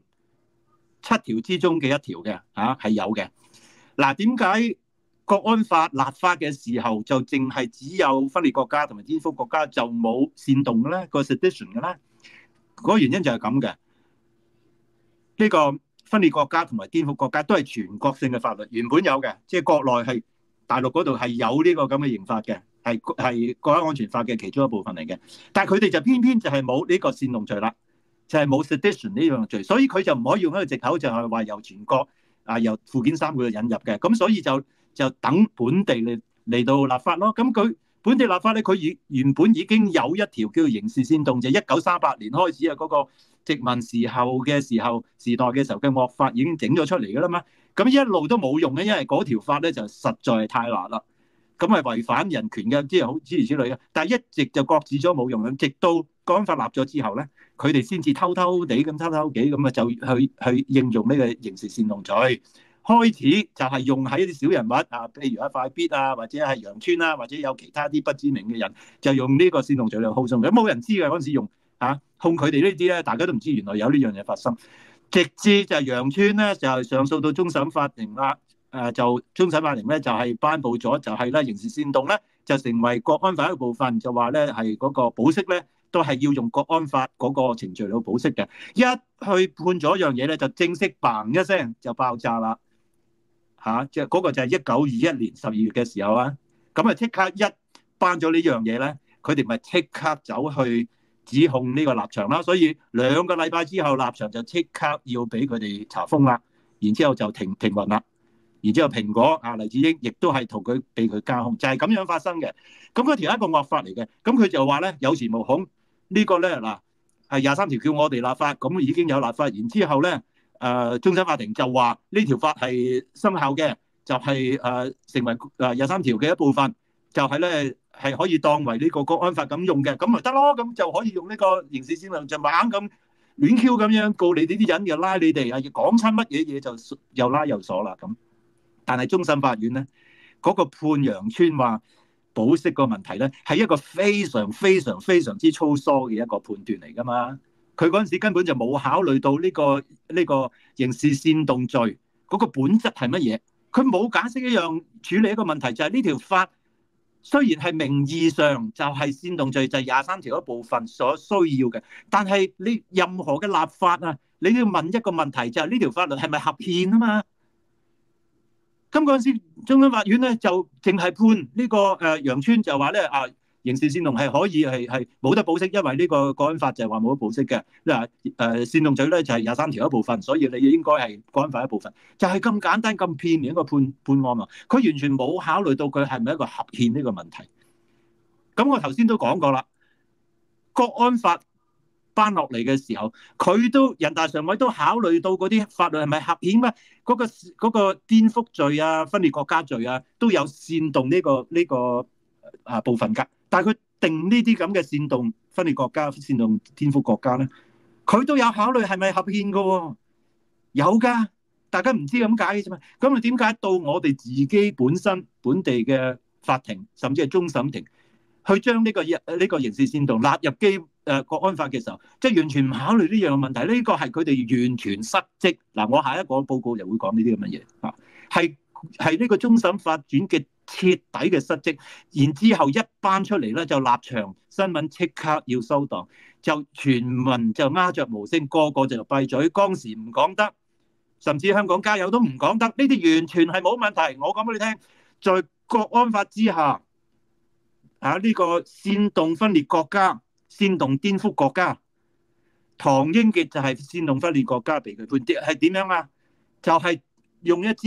7條之中嘅一條嘅嚇係有嘅。嗱，點解國安法立法嘅時候就淨係只有分裂國家同埋顛覆國家，就冇煽動嘅咧？個 sedition 嘅咧，嗰個原因就係咁嘅。呢個分裂國家同埋顛覆國家都係全國性嘅法律，原本有嘅，即係國內係大陸嗰度係有呢個咁嘅刑法嘅，係國家安全法嘅其中一部分嚟嘅。但係佢哋就偏偏就係冇呢個煽動罪啦，就係冇 sedition 呢樣罪，所以佢就唔可以用一個藉口，就係話由全國由附件3嗰度引入嘅，咁所以就等本地嚟到立法咯。咁佢本地立法咧，佢原本已經有一條叫做刑事煽動，就1938年開始啊，嗰個殖民時代嘅時候嘅惡法已經整咗出嚟噶啦嘛。咁一路都冇用嘅，因為嗰條法咧就實在係太辣啦，咁係違反人權嘅，即係好諸如此類嘅。但係一直就擱置咗冇用嘅，直到國安法立咗之後咧，佢哋先至偷偷地咁啊，就去應用呢個刑事煽動罪。開始就係用喺啲小人物啊，譬如快必啊，或者係楊村啊，或者有其他啲不知名嘅人，就用呢個煽動罪嚟控訴嘅，冇人知嘅嗰陣時用控佢哋呢啲咧，大家都唔知原來有呢樣嘢發生。直至就係楊村咧，就係上訴到終審法庭啦，就終審法庭咧就係頒布咗，就係咧刑事煽動咧就成為國安法一個部分，就話咧係嗰個保釋咧都係要用國安法嗰個程序嚟保釋嘅。一去判咗一樣嘢咧，就正式嘭一聲就爆炸啦。即係嗰個就係1921年12月嘅時候啊，咁啊即刻一頒咗呢樣嘢咧，佢哋咪即刻走去指控呢個立場啦。所以2個禮拜之後，立場就即刻要俾佢哋查封啦，然之後就停運啦。然之後蘋果黎智英亦都係同佢俾佢加控，就係咁樣發生嘅。咁嗰條係一個惡法嚟嘅，咁佢就話咧有恃無恐呢個咧嗱係23條叫我哋立法，咁已經有立法，然之後咧。終審法庭就話呢條法係生效嘅，就係成為23條嘅一部分，就係咧係可以當為呢個國安法咁用嘅，咁咪得咯，咁就可以用呢個刑事煽動就猛咁亂 Q 咁樣告你哋啲人，又拉你哋講親乜嘢嘢就又拉又鎖啦咁。但係終審法院咧嗰個判楊村話保釋個問題咧係一個非常非常非常之粗疏嘅一個判斷嚟㗎嘛。佢嗰陣時根本就冇考慮到呢個刑事煽動罪嗰個本質係乜嘢，佢冇解釋一樣處理一個問題，就係呢條法雖然係名義上就係煽動罪，就係23條一部分所需要嘅，但係你任何嘅立法啊，你都要問一個問題，就係呢條法律係咪合憲啊嘛？咁嗰陣時終審法院咧就淨係判呢個楊村就話咧刑事煽動係可以係冇得保釋，因為呢個國安法就係話冇得保釋嘅。嗱煽動罪咧就係23條一部分，所以你應該係國安法一部分，就係咁簡單咁片面一個判案啊！佢完全冇考慮到佢係咪一個合憲呢個問題。咁我頭先都講過啦，國安法頒落嚟嘅時候，佢都人大常委都考慮到嗰啲法律係咪合憲咩？嗰個顛覆罪啊、分裂國家罪啊，都有煽動呢個部分㗎。但係佢定呢啲咁嘅煽動分裂國家、煽動顛覆國家咧，佢都有考慮係咪合憲㗎喎？有㗎，大家唔知咁解嘅啫嘛。咁啊點解到我哋自己本身本地嘅法庭，甚至係終審庭，去將呢個刑事煽動納入國安法嘅時候，即係完全唔考慮呢樣問題？呢個係佢哋完全失職。嗱，我下一個報告就會講呢啲咁嘅嘢啊，係呢個終審法院嘅徹底嘅失職，然之後一頒出嚟咧，就立場新聞即刻要收檔，就全民就鴉雀無聲，個個就閉嘴，當時唔講得，甚至香港加油都唔講得，呢啲完全係冇問題。我講俾你聽，在國安法之下，呢個煽動分裂國家、煽動顛覆國家，唐英傑就係煽動分裂國家被佢判，係點樣啊？就係用一支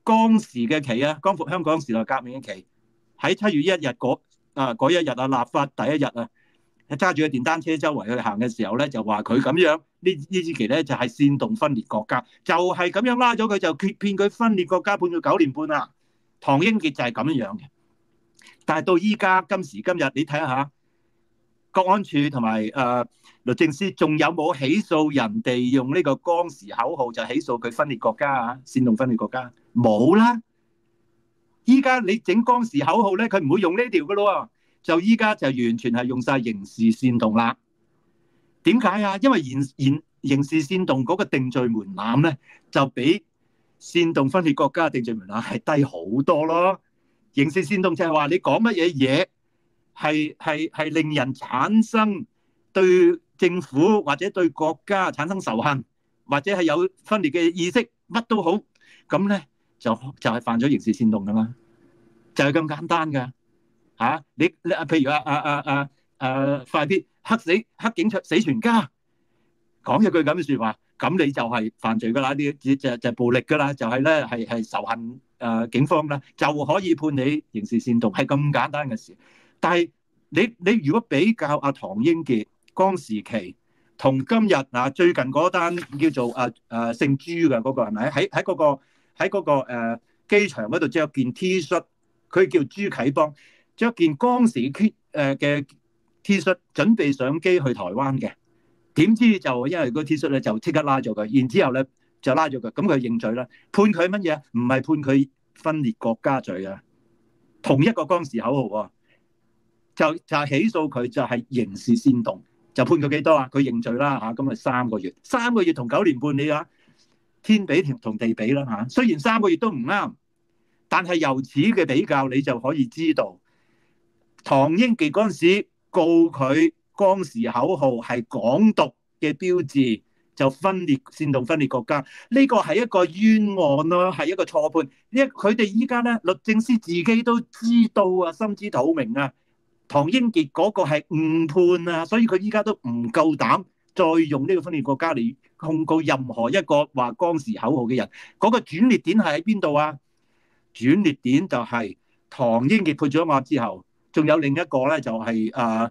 光時嘅旗啊，光復香港時代革命嘅旗，喺7月1日嗰一日啊，立法第一日啊，揸住個電單車周圍去行嘅時候咧，就話佢咁樣呢支旗咧就係煽動分裂國家，就係咁樣拉咗佢，就決騙佢分裂國家，判咗9年半啦。唐英傑就係咁樣嘅。但係到依家今時今日，你睇下國安處同埋律政司仲有冇起訴人哋用呢個光時口號就起訴佢分裂國家啊？煽動分裂國家冇啦。依家你整光時口號咧，佢唔會用呢條噶咯，就依家就完全係用晒刑事煽動啦。點解啊？因為刑事煽動嗰個定罪門檻咧，就比煽動分裂國家嘅定罪門檻係低好多咯。刑事煽動就係話你講乜嘢嘢係令人產生對政府或者對國家產生仇恨，或者係有分裂嘅意識，乜都好，咁咧就係犯咗刑事煽動噶啦，就係咁簡單噶嚇。你譬如快啲黑警死全家，講一句咁嘅説話，咁你就係犯罪噶啦，啲就暴力噶啦，就係咧係仇恨警方啦，就可以判你刑事煽動，係咁簡單嘅事。但係你如果比較阿唐英傑光時旗同今日最近嗰單叫做姓朱嘅嗰個係咪喺嗰個機場嗰度着件 T 恤，佢叫朱啟邦，着件光時嘅 T 恤，準備上機去台灣嘅。點知就因為個 T 恤咧就即刻拉咗佢，然之後咧就拉咗佢，咁佢認罪啦。判佢乜嘢？唔係判佢分裂國家罪啊，同一個光時口號啊，就起訴佢就係刑事煽動，就判佢幾多啊？佢認罪啦嚇，咁咪3個月，3個月同9年半你啊，天比同地比啦嚇。雖然3個月都唔啱，但係由此嘅比較，你就可以知道唐英傑嗰陣時告佢光時口號係港獨嘅標誌，就煽動分裂國家，呢個係一個冤案咯，係一個錯判。佢哋依家咧律政司自己都知道啊，心知肚明啊，唐英傑嗰個係誤判啊，所以佢依家都唔夠膽再用呢個分裂國家嚟控告任何一個話光時口號嘅人。嗰個轉捩點係喺邊度啊？轉捩點就係唐英傑判咗案之後，仲有另一個咧就係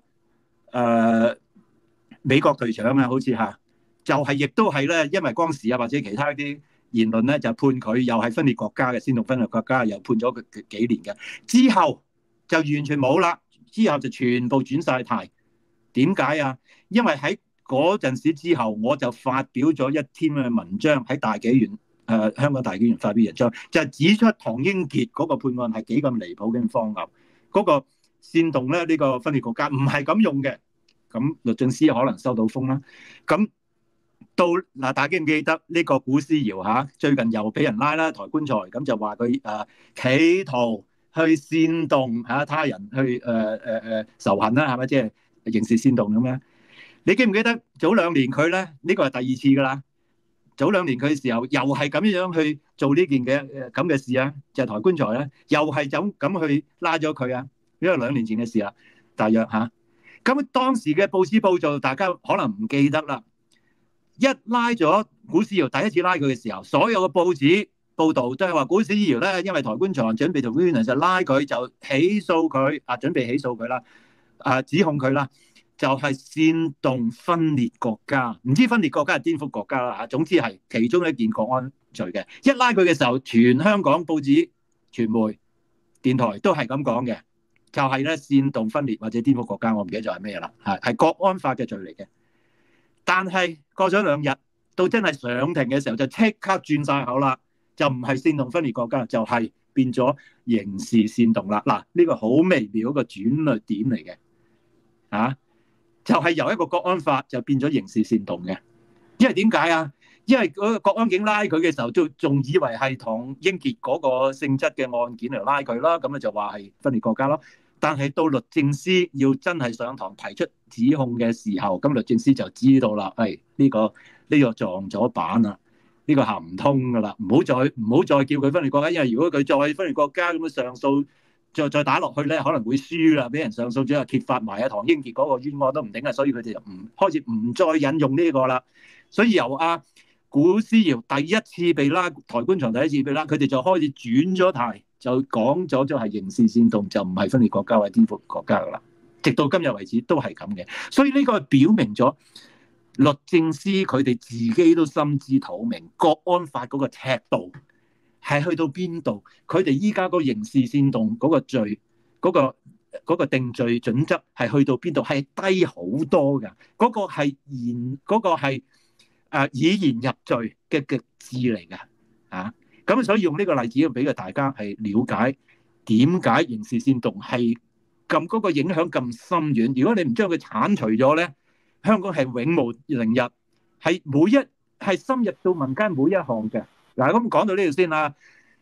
美國隊長啊，好似嚇，就係亦都係咧，因為光時啊或者其他啲言論咧，就判佢又係分裂國家嘅，煽動分裂國家，又判咗佢幾年嘅。之後就完全冇啦，之後就全部轉晒軚。點解啊？因為喺嗰陣時之後，我就發表咗一篇嘅文章喺大紀元香港大紀元發表文章，就係指出唐英傑嗰個判案係幾咁離譜嘅荒謬，嗰個煽動咧呢個分裂國家唔係咁用嘅。咁律政司可能收到風啦。咁到大家記唔記得呢個古思堯嚇？最近又俾人拉啦，抬棺材，咁就話佢企圖去煽動他人去仇恨啦，係咪？即係刑事煽動咁樣。你記唔記得早2年佢咧？呢個係第2次噶啦。早2年佢嘅時候又係咁樣去做呢件嘅咁嘅事啊，就係抬棺材咧，又係咁去拉咗佢啊。因為2年前嘅事啦，大約嚇。咁當時嘅報紙報導，大家可能唔記得啦。一拉咗古思堯，第一次拉佢嘅時候，所有嘅報紙報導都係話古思堯咧，因為抬棺材準備同冤人就拉佢，就起訴佢準備起訴佢啦，指控佢啦，就係煽動分裂國家，唔知分裂國家係顛覆國家啦嚇。總之係其中一件國安罪嘅。一拉佢嘅時候，全香港報紙、傳媒、電台都係咁講嘅。就係咧煽動分裂或者顛覆國家，我唔記得咗係咩啦，係國安法嘅罪嚟嘅。但係過咗2日，到真係上庭嘅時候，就即刻轉晒口啦，就唔係煽動分裂國家，就係變咗刑事煽動啦。嗱，呢個好微妙一個轉捩點嚟嘅，就係由一個國安法就變咗刑事煽動嘅。因為點解啊？因為嗰個國安警拉佢嘅時候，仲以為係唐英傑嗰個性質嘅案件嚟拉佢啦，咁就話係分裂國家咯。但係到律政司要真係上堂提出指控嘅時候，咁律政司就知道啦，呢個撞咗板啦，呢個行唔通噶啦，唔好再叫佢分裂國家，因為如果佢再分裂國家咁樣上訴，再打落去咧，可能會輸啦，俾人上訴咗，揭發埋唐英傑嗰個冤案都唔定啊，所以佢哋就開始唔再引用呢個啦。所以由古思堯第一次被拉，抬棺材第一次被拉，佢哋就開始轉咗態，就講咗係刑事煽動，就唔係分裂國家或者顛覆國家噶啦。直到今日為止都係咁嘅，所以呢個表明咗律政司佢哋自己都心知肚明，國安法嗰個尺度係去到邊度，佢哋依家個刑事煽動嗰個罪嗰個定罪準則係去到邊度，係低好多㗎。嗰個係以言入罪嘅極致嚟㗎啊！咁所以用呢個例子要俾個大家係了解點解刑事煽動係咁嗰個影響咁深遠。如果你唔將佢剷除咗咧，香港係永無寧日，係深入到民間每一項嘅。嗱，咁講到呢度先啦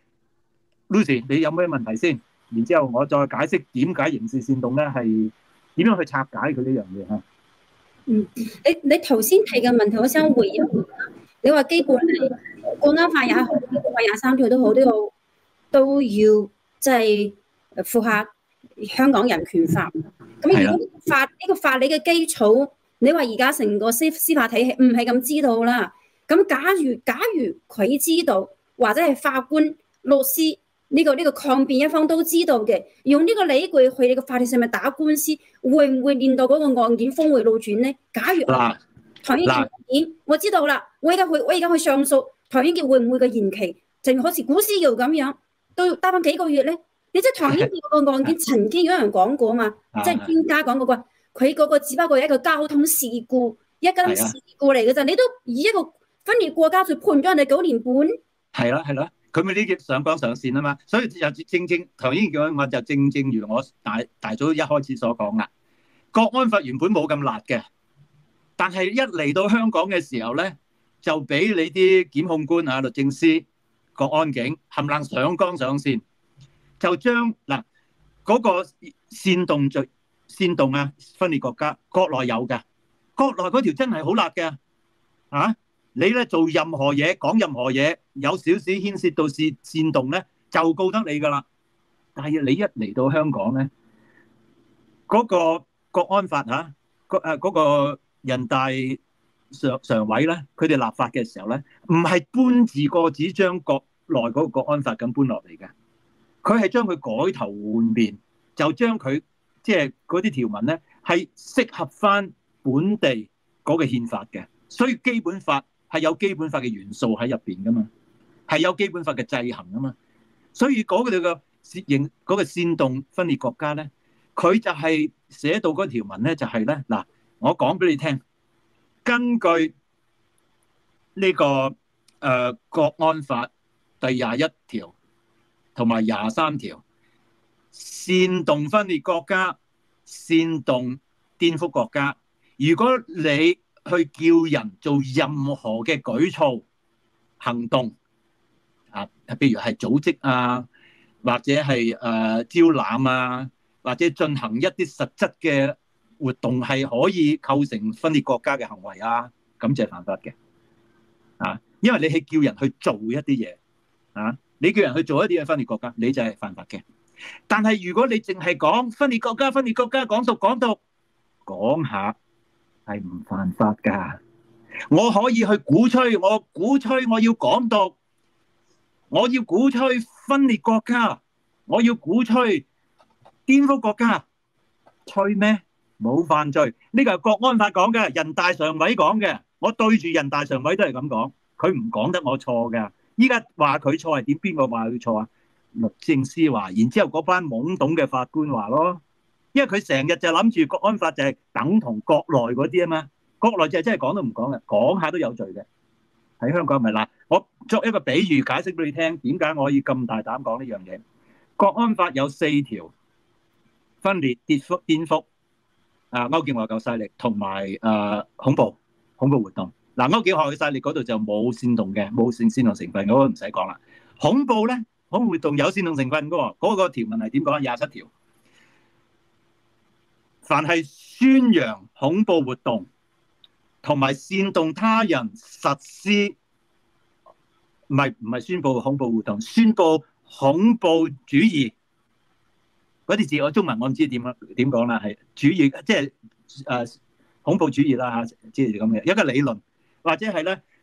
，Lucy， 你有咩問題先？然之後我再解釋點解刑事煽動咧係點樣去拆解佢呢樣嘢嚇。 你頭先提嘅問題，我想回應。你話基本係國安法也好，基本法23條都好，都要即係符合香港人權法。咁如果呢個法理嘅基礎，你話而家成個司法體系唔係咁知道啦。咁假如佢知道，或者係法官、律師呢個抗辯一方都知道嘅，用呢個理據去你個法庭上面打官司，會唔會令到嗰個案件峰回路轉呢？假如唐英傑案件，我知道啦，我而家去上訴，唐英傑會唔會個延期，淨好似古思堯咁樣，都要得翻幾個月咧？你即係唐英傑個案件曾經有人講過嘛？即係專家講過，佢嗰個只不過係一個交通事故，一間事故嚟嘅啫，你都以一個分裂國家罪判咗人哋9年半。係啦。佢咪呢啲上綱上線啊嘛，所以就正唐英傑我就正如我大早一開始所講啦，國安法原本冇咁辣嘅，但係一嚟到香港嘅時候咧，就俾你啲檢控官啊、律政司、國安警冚唪唥上綱上線，就將嗱嗰個煽動罪、煽動啊、分裂國家，國內有嘅，國內嗰條真係好辣嘅啊！你咧做任何嘢，講任何嘢，有少少牽涉到煽動咧，就告得你噶啦。但係你一嚟到香港咧，嗰個國安法嚇，嗰個人大常委咧，佢哋立法嘅時候咧，唔係搬字過紙將國內嗰個國安法咁搬落嚟嘅，佢係將佢改頭換面，就將佢即係嗰啲條文咧係適合翻本地嗰個憲法嘅，所以基本法係有基本法嘅元素喺入邊噶嘛，係有基本法嘅制衡噶嘛，所以嗰個煽動分裂國家咧，佢就係寫到嗰條文咧，就係咧嗱，我講俾你聽，根據呢個國安法第21條同埋23條，煽動分裂國家、煽動顛覆國家，如果你去叫人做任何嘅舉措、行動啊，譬如係組織啊，或者係招攬啊，或者進行一啲實質嘅活動，係可以構成分裂國家嘅行為啊，咁就係犯法嘅啊，因為你係叫人去做一啲嘢啊，你叫人去做一啲嘢分裂國家，你就係犯法嘅。但係如果你淨係講分裂國家、分裂國家、港獨、港獨，講下。係唔犯法㗎，我可以去鼓吹，我要港獨，我要鼓吹分裂國家，我要鼓吹顛覆國家，吹咩？冇犯罪，呢個係國安法講嘅，人大常委講嘅，我對住人大常委都係咁講，佢唔講得我錯㗎。依家話佢錯係點？邊個話佢錯啊？律政司話，然之後嗰班懵懂嘅法官話咯。因為佢成日就諗住國安法就係等同國內嗰啲啊嘛，國內就係真係講都唔講嘅，講下都有罪嘅。喺香港咪嗱，我作一個比喻解釋俾你聽，點解我可以咁大膽講呢樣嘢？國安法有4條，分裂、顛覆、勾結外國勢力同埋恐怖活動。嗱，勾結外國勢力嗰度就冇煽動嘅，冇煽動成分，嗰個唔使講啦。恐怖咧，恐怖活動有煽動成分嘅喎，嗰個條文係點講？27條。凡係宣揚恐怖活動同埋煽動他人實施，唔係宣佈恐怖活動，宣佈恐怖主義嗰啲字，我中文我唔知點講啦，係主義即係恐怖主義啦嚇，即係咁嘅一個理論，或者係咧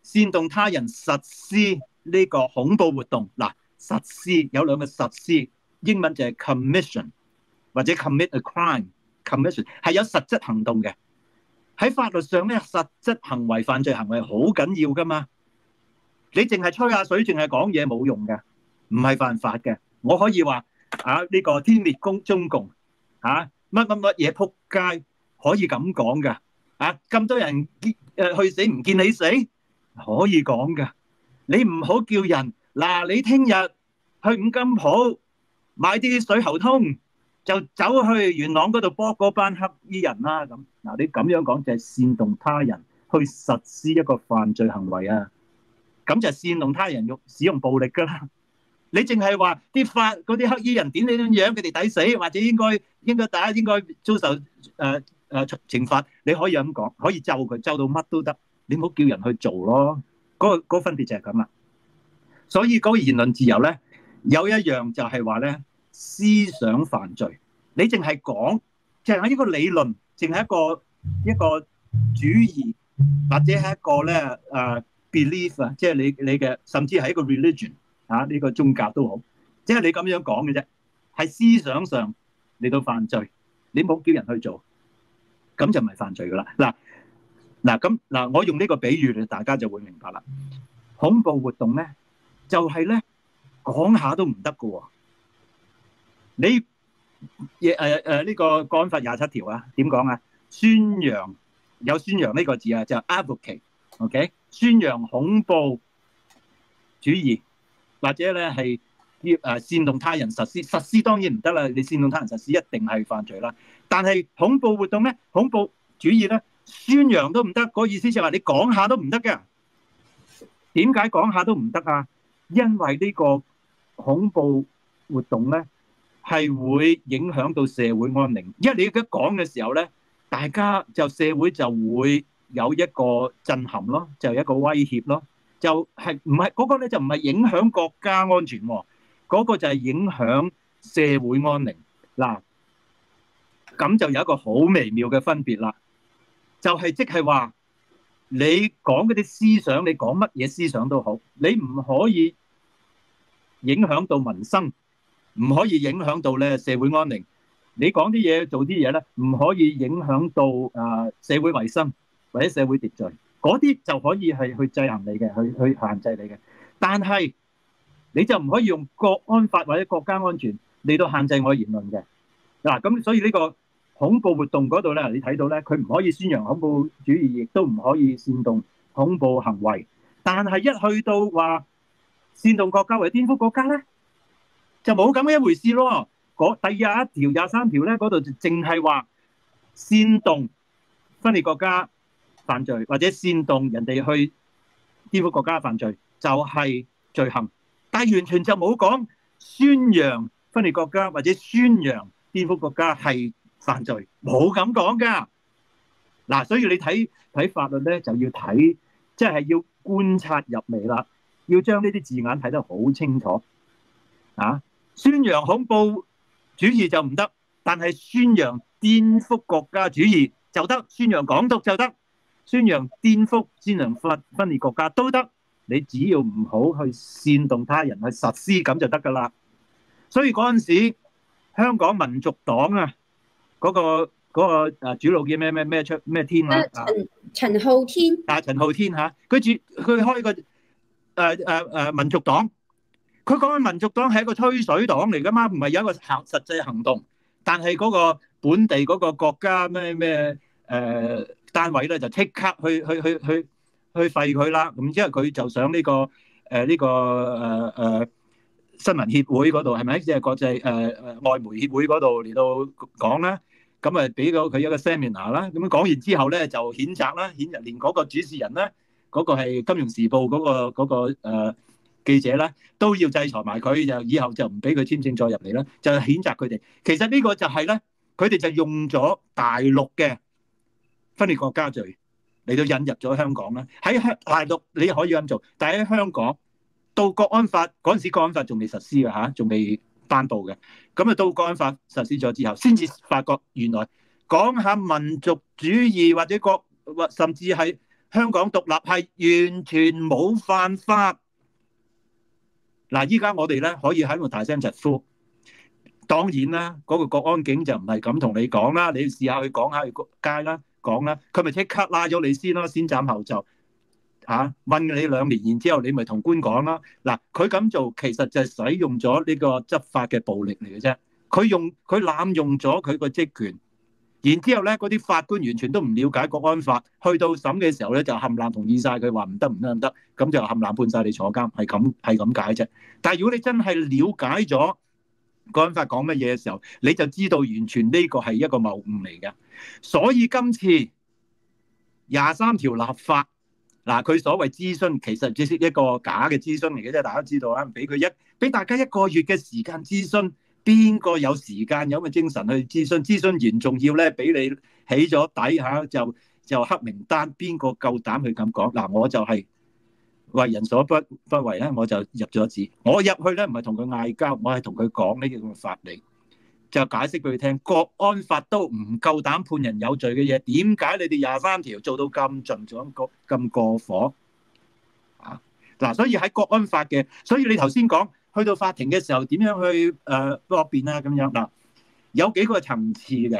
煽動他人實施呢個恐怖活動。嗱，實施有兩個實施，英文就係 commission 或者 commit a crime。commission 係有實質行動嘅。喺法律上咧，實質行為、犯罪行為好緊要噶嘛。你淨係吹下水，淨係講嘢冇用嘅，唔係犯法嘅。我可以話呢個天滅中共乜乜嘢撲街，可以咁講噶。咁多人去死唔見你死，可以講噶。你唔好叫人嗱，你聽日去五金鋪買啲水喉通，就走去元朗嗰度幫嗰班黑衣人啦。咁嗱，你咁樣講就係煽動他人去實施一個犯罪行為啊。咁就煽動他人使用暴力噶啦。你淨係話嗰啲黑衣人點樣，佢哋抵死，或者大家應該遭受懲罰，你可以咁講，可以咒佢咒到乜都得，你唔好叫人去做咯。嗰個分別就係咁啦。所以嗰個言論自由咧，有一樣就係話咧，思想犯罪，你淨係講，淨係一個理論，淨係一個主義，或者係一個咧belief 啊，即係你嘅，甚至係一個 religion 呢個宗教都好，即係你咁樣講嘅啫，係思想上嚟到犯罪，你冇叫人去做，咁就唔係犯罪噶啦。嗱，我用呢個比喻，大家就會明白啦。恐怖活動咧，就係咧講下都唔得噶喎。你呢個國安法27條啊，點講啊？宣揚有宣揚呢個字啊，就 advocate。OK， 宣揚恐怖主義，或者咧係煽動他人實施當然唔得啦。你煽動他人實施一定係犯罪啦。但係恐怖活動咧，恐怖主義咧，宣揚都唔得。嗰意思就係話你講下都唔得嘅。點解講下都唔得啊？因為呢個恐怖活動咧係會影響到社會安寧。因為你而家講嘅時候咧，大家就社會就會有一個震撼咯，就有一個威脅咯，就係唔係嗰個咧就唔係影響國家安全喎，嗰個就係影響社會安寧。嗱，咁就有一個好微妙嘅分別啦，就係即係話你講嗰啲思想，你講乜嘢思想都好，你唔可以影響到民生，唔可以影響到咧社會安寧。你講啲嘢做啲嘢咧，唔可以影響到社會衛生或者社會秩序，嗰啲就可以係去制衡你嘅，去限制你嘅。但係你就唔可以用國安法或者國家安全嚟到限制我言論嘅。嗱，咁所以呢個恐怖活動嗰度咧，你睇到咧，佢唔可以宣揚恐怖主義，亦都唔可以煽動恐怖行為。但係一去到話煽動國家或者顛覆國家咧，就冇咁嘅一回事咯。第21條、23條咧，嗰度就淨係話煽動分裂國家犯罪，或者煽動人哋去顛覆國家犯罪，就係罪行。但係完全就冇講宣揚分裂國家或者宣揚顛覆國家係犯罪，冇咁講噶。嗱，所以你睇法律咧，就要睇，即係要觀察入微啦，要將呢啲字眼睇得好清楚。宣揚恐怖主義就唔得，但係宣揚顛覆國家主義就得，宣揚港獨就得，宣揚顛覆、宣揚分裂國家都得。你只要唔好去煽動他人去實施，咁就得噶啦。所以嗰陣時，香港民族黨啊，嗰個主腦叫咩天啊？ 陳浩天。 陳浩天嚇，佢開個民族黨。佢講嘅民族黨係一個吹水黨嚟噶嘛，唔係有一個實際行動。但係嗰個本地嗰個國家咩單位咧，就即刻去廢佢啦。咁之後佢就上呢個新聞協會嗰度，係咪即係國際外媒協會嗰度嚟到講啦？咁啊俾咗佢一個 seminar 啦。咁講完之後咧，就譴責啦，連嗰個主持人咧，嗰個係《金融時報》嗰個記者咧，都要制裁埋佢，就以後就唔俾佢簽證再入嚟啦，就譴責佢哋。其實呢個就係咧，佢哋就用咗大陸嘅分裂國家罪嚟到引入咗香港啦。喺大陸你可以咁做，但係喺香港到國安法嗰陣時，國安法仲未實施嘅嚇，仲未頒布嘅。咁啊到國安法實施咗之後，先至發覺原來講下民族主義或者甚至係香港獨立係完全冇犯法。嗱，依家我哋咧可以喺度大聲疾呼。當然啦，嗰個國安警就唔係咁同你講啦，你試下去講下去街啦，講啦，佢咪即刻拉咗你先咯，先斬後奏問你2年，然之後你咪同官講啦。嗱，佢咁做其實就係使用咗呢個執法嘅暴力嚟嘅啫。佢濫用咗佢個職權，然之後咧嗰啲法官完全都唔了解國安法，去到審嘅時候咧就冚唪唥同意晒佢話唔得，咁就冚唪唥判晒你坐監，係咁解啫。但係如果你真係了解咗國安法講乜嘢嘅時候，你就知道完全呢個係一個謬誤嚟嘅。所以今次23條立法，嗱，佢所謂諮詢其實只係一個假嘅諮詢嚟嘅啫，大家知道啦，俾大家1個月嘅時間諮詢，邊個有時間有咁嘅精神去諮詢？諮詢完仲要咧俾你起咗底就黑名單，邊個夠膽去咁講？嗱，我就係為人所不為咧，我就入咗紙。我入去咧唔係同佢嗌交，我係同佢講呢個法理，就解釋俾佢聽。國安法都唔夠膽判人有罪嘅嘢，點解你哋23條做到咁盡咗咁過火啊？嗱，所以喺國安法嘅，所以你頭先講去到法庭嘅時候點樣去駁辯啊？咁樣嗱，有幾個層次嘅。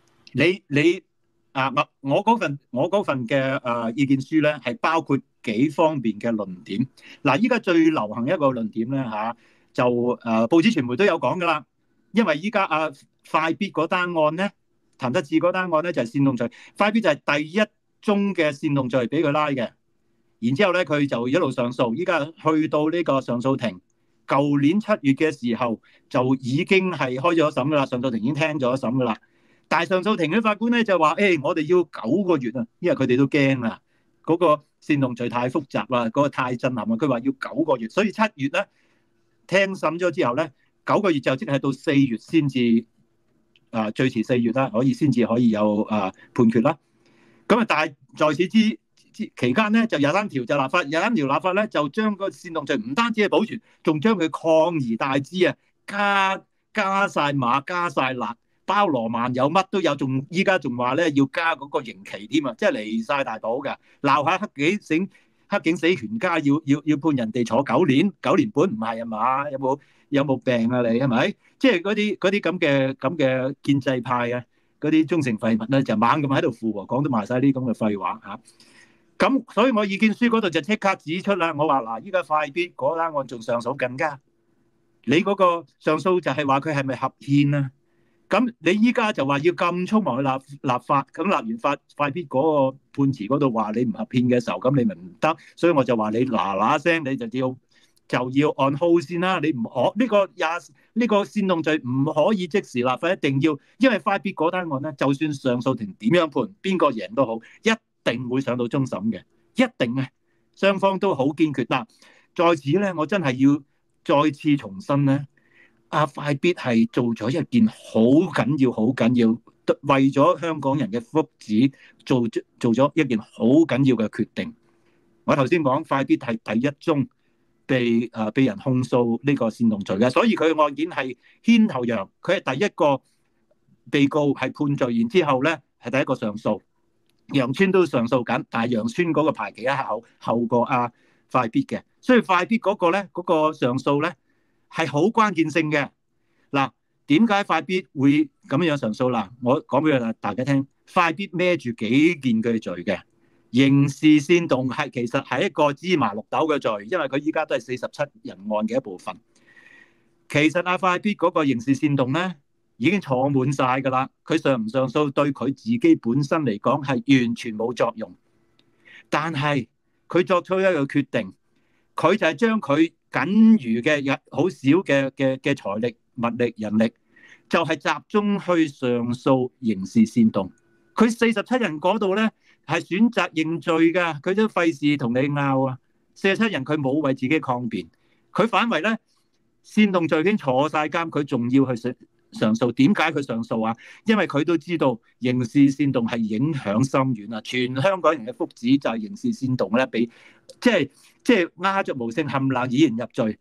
我嗰份嘅意見書咧，係包括幾方面嘅論點。嗱，依家最流行一個論點咧就報紙傳媒都有講噶啦。因為依家快必嗰單案咧，譚得志嗰單案咧就係煽動罪，快必就係第一宗嘅煽動罪俾佢拉嘅。然之後咧，佢就一路上訴，依家去到呢個上訴庭，舊年7月嘅時候就已經係開咗審噶啦，上訴庭已經聽咗審噶啦。但係上訴庭嘅法官咧就話：我哋要9個月啊，因為佢哋都驚啦，嗰個煽動罪太複雜啦，嗰個太震撼啊。佢話要9個月，所以7月咧聽審咗之後咧，9個月就即係到4月先至最遲4月啦，先至可以有判決啦。咁但係在此之期間咧，就23條就立法，23條立法咧就將個煽動罪唔單止係保存，仲將佢擴而大之啊，加晒碼加晒辣。包羅萬有，乜都有，依家仲話咧要加嗰個刑期添啊！即係離晒大譜嘅，鬧下黑警死全家，要判人哋坐9年9年半，唔係啊嘛？有冇病啊你係咪？即係嗰啲咁嘅建制派啊，嗰啲忠誠廢物咧就猛咁喺度附和，講到埋晒啲咁嘅廢話嚇。咁所以我意見書嗰度就即刻指出啦，我話嗱，依家快必嗰單案仲上訴緊㗎，你嗰個上訴就係話佢係咪合憲啊？咁你依家就話要咁匆忙去立法，咁立完法快必嗰個判詞嗰度話你唔合憲嘅時候，咁你咪唔得，所以我就話你嗱聲你就要按 hold 先啦，你唔可呢個煽動罪唔可以即時立法，一定要，因為快必嗰單案咧，就算上訴庭點樣判，邊個贏都好，一定會上到終審嘅，一定啊，雙方都好堅決。嗱，在此咧，我真係要再次重申咧。快必係做咗一件好緊要，為咗香港人嘅福祉做咗一件好緊要嘅決定。我頭先講快必係第一宗被人控訴呢個煽動罪嘅，所以佢嘅案件係牽頭羊，佢係第一個被告係判罪，然之後咧係第一個上訴。楊村都上訴緊，但係楊村嗰個排期後過快必嘅，所以快必嗰個咧嗰個上訴咧係好關鍵性嘅。嗱，點解快必會咁樣上訴啦？我講俾大家聽，快必孭住幾件嘅罪嘅，刑事煽動其實係一個芝麻綠豆嘅罪，因為佢依家都係47人案嘅一部分。其實快必嗰個刑事煽動咧已經坐滿晒噶啦，佢上唔上訴對佢自己本身嚟講係完全冇作用。但係佢作出一個決定，佢就係將佢僅餘嘅好少嘅財力、物力、人力，就係集中去上訴刑事煽動。佢47人嗰度咧係選擇認罪㗎，佢都費事同你拗啊。47人佢冇為自己抗辯，佢反為咧煽動罪已經坐晒監，佢仲要去上訴。點解佢上訴啊？因為佢都知道刑事煽動係影響深遠啊！全香港人嘅福祉就係刑事煽動咧，俾即係鴉雀無聲，冚唪唥以言入罪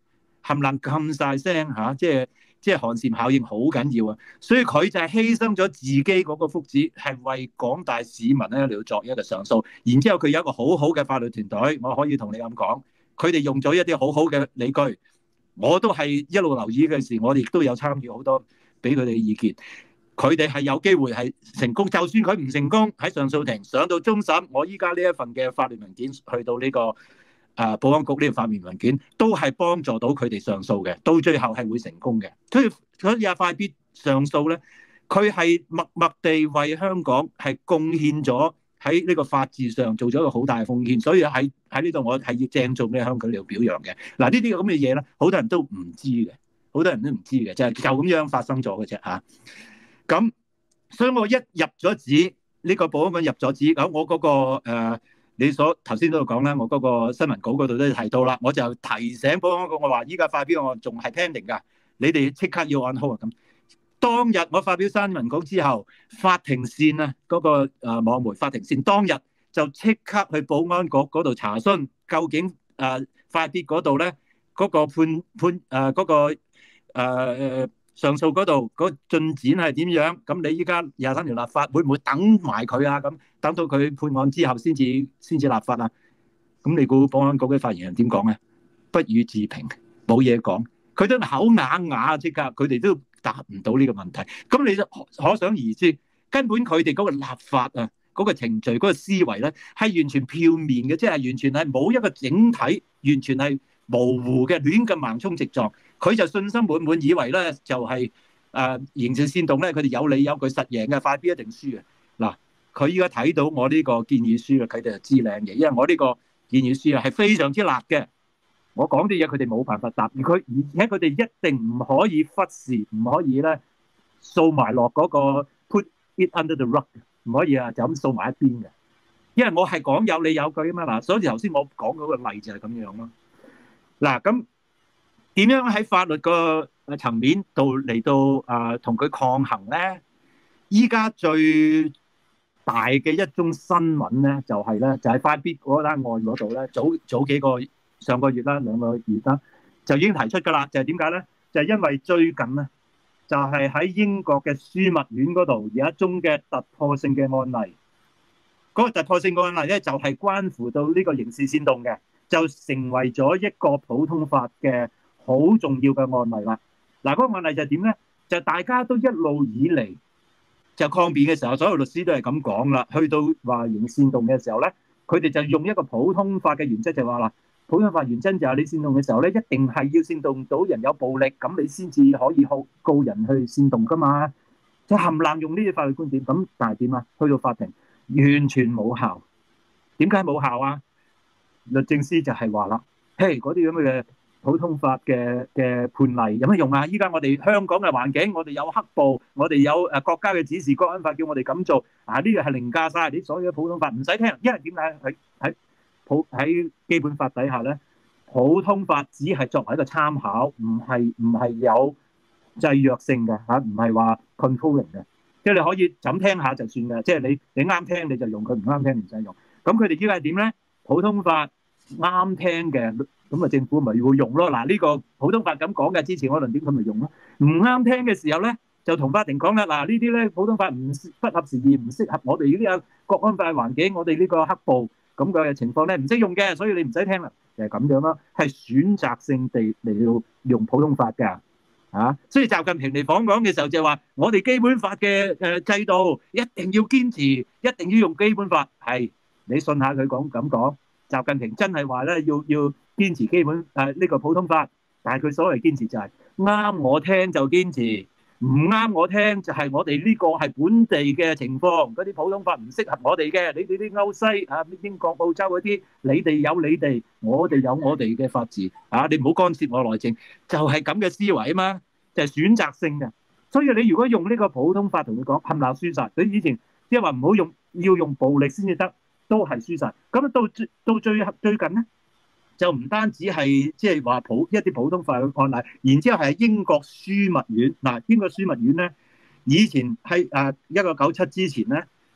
冚唪唥咁晒聲嚇，即係寒蟬效應好緊要啊！所以佢就係犧牲咗自己嗰個福祉，係為廣大市民咧嚟作一個上訴。然之後佢有一個好好嘅法律團隊，我可以同你咁講，佢哋用咗一啲好好嘅理據。我都係一路留意嘅時，我哋亦都有參與好多俾佢哋嘅意見。佢哋係有機會係成功，就算佢唔成功喺上訴庭上到終審，我依家呢一份嘅法律文件去到呢個保安局呢個法律文件，都係幫助到佢哋上訴嘅，到最後係會成功嘅。所以阿快必上訴咧，佢係默默地為香港係貢獻咗喺呢個法治上做咗一個好大嘅貢獻，所以喺呢度我係要鄭重嘅香港嚟表揚嘅。嗱，呢啲咁嘅嘢咧，好多人都唔知嘅，好多人都唔知嘅，就咁樣發生咗嘅啫嚇。咁所以我一入咗紙，呢個保安局入咗紙，咁我嗰個你所頭先都講啦，我嗰個新聞稿嗰度都提到啦，我就提醒保安局，我話依家快必案仲係 pending 㗎，你哋即刻要按 hold 啊咁。當日我發表新聞稿之後，法庭線啊嗰個網媒法庭線當日就即刻去保安局嗰度查詢，究竟快必嗰度咧嗰個嗰個上訴嗰度嗰進展係點樣？咁你依家23條立法會唔會等埋佢啊？咁等到佢判案之後先至立法啊？咁你估保安局嘅發言人點講啊？不予置評，冇嘢講，佢都口啞啞，即刻佢哋都答唔到呢個問題。咁你就可想而知，根本佢哋嗰個立法啊，嗰個程序、嗰個思維咧，係完全片面嘅，即係完全係冇一個整體，完全係模糊嘅，亂咁橫衝直撞。佢就信心滿滿，以為咧就係刑事煽動咧，佢哋有理有據實贏嘅，快必一定輸嘅。嗱，佢依家睇到我呢個建議書啊，佢哋就知靚嘅，因為我呢個建議書啊係非常之辣嘅。我講啲嘢佢哋冇辦法答，而且佢哋一定唔可以忽視，唔可以咧掃埋落嗰個 put it under the rug， 唔可以啊就咁掃埋一邊嘅。因為我係講有理有據啊嘛。嗱，所以頭先我講嗰個例子係咁樣咯。嗱，咁點樣喺法律個層面度嚟到同佢抗衡咧？依家最大嘅一宗新聞咧，就係快必嗰單案嗰度咧，早幾個上個月啦，2個月啦，就已經提出㗎啦。就係點解咧？就係因為最近咧，就係喺英國嘅樞密院嗰度有一宗嘅突破性嘅案例。嗰個突破性嘅案例咧，就係關乎到呢個刑事煽動嘅，就成為咗一個普通法嘅好重要嘅案例啦。嗱，嗰個案例就係點咧？就大家都一路以嚟就抗辯嘅時候，所有律師都係咁講啦。去到話刑事煽動嘅時候咧，佢哋就用一個普通法嘅原則，就話啦，普通法原則就係你煽動嘅時候咧，一定係要煽動到人有暴力，咁你先至可以告人去煽動噶嘛。即係冚唪唥用呢啲法律觀點，咁但係點啊？去到法庭完全冇效。點解冇效啊？律政司就係話啦，嘿，嗰啲咁嘅普通法嘅判例有乜用啊？依家我哋香港嘅環境，我哋有黑暴，我哋有國家嘅指示，國安法叫我哋咁做，呢個係凌駕晒啲所有嘅普通法，唔使聽。因為點解喺基本法底下咧，普通法只係作為一個參考，唔係有制約性嘅嚇，唔係話 controlling 嘅，即係你可以就咁聽下就算嘅，即係你啱聽你就用，佢唔啱聽唔使用。咁佢哋依家係點咧？普通法啱聽嘅，咁啊政府咪會用咯。嗱，呢個普通法咁講嘅，之前我論點佢咪用咯。唔啱聽嘅時候咧，就同法庭講啦。嗱，呢啲咧普通法不合時宜，唔適合我哋呢個國安法環境，我哋呢個黑暴咁嘅情況咧唔適用嘅，所以你唔使聽啦，就係咁樣啦。係選擇性地嚟到用普通法㗎。所以習近平嚟訪港嘅時候就話：我哋基本法嘅制度一定要堅持，一定要用基本法。係，你信下佢講咁講，習近平真係話咧要堅持基本呢個普通法，但係佢所謂堅持就係啱我聽就堅持，唔啱我聽就係我哋呢個係本地嘅情況，嗰啲普通法唔適合我哋嘅，你哋啲歐西英國澳洲嗰啲，你哋有你哋，我哋有我哋嘅法治你唔好干涉我內政，就係咁嘅思維啊嘛，就係選擇性嘅。所以你如果用呢個普通法同佢講，冚唪唥輸晒。佢以前即係話唔好用，要用暴力先至得，都係輸晒。咁到最近咧，就唔單止係即係話一啲普通法嘅案例，然之後係英國樞密院。嗱，英國樞密院咧，以前係1997之前咧，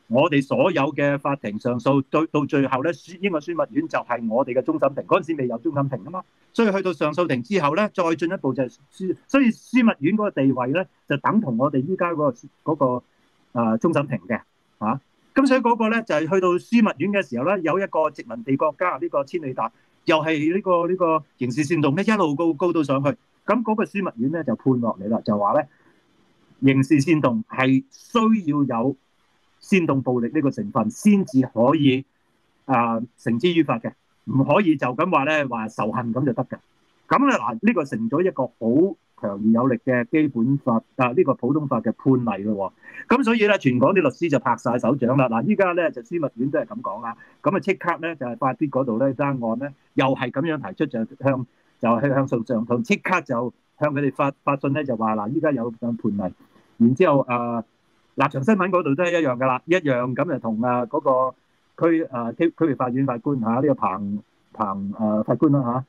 我哋所有嘅法庭上訴到最後咧，英國樞密院就係我哋嘅終審庭。嗰陣時未有終審庭啊嘛，所以去到上訴庭之後咧，再進一步就係所以樞密院嗰個地位咧，就等同我哋依家嗰個終審庭嘅嚇。咁所以嗰個咧就係去到樞密院嘅時候咧，有一個殖民地國家呢個千里達，又係呢個刑事煽動咧，一路高到上去。咁嗰個樞密院咧就判落嚟啦，就話咧刑事煽動係需要有煽動暴力呢個成分先至可以繩之於法嘅，唔可以就咁話咧話仇恨咁就得嘅。咁咧嗱，呢個成咗一個好強而有力嘅基本法呢個普通法嘅判例咯。咁所以咧，全港啲律師就拍晒手掌啦。嗱，依家咧就樞密院都係咁講啦。咁啊即刻咧就係法官嗰度咧爭案咧，又係咁樣提出就向上訴，即刻就向佢哋發信咧就話嗱，依家有判例。然之後立場新聞嗰度都係一樣噶啦，一樣咁就同嗰個區域法院法官呢個彭法官啦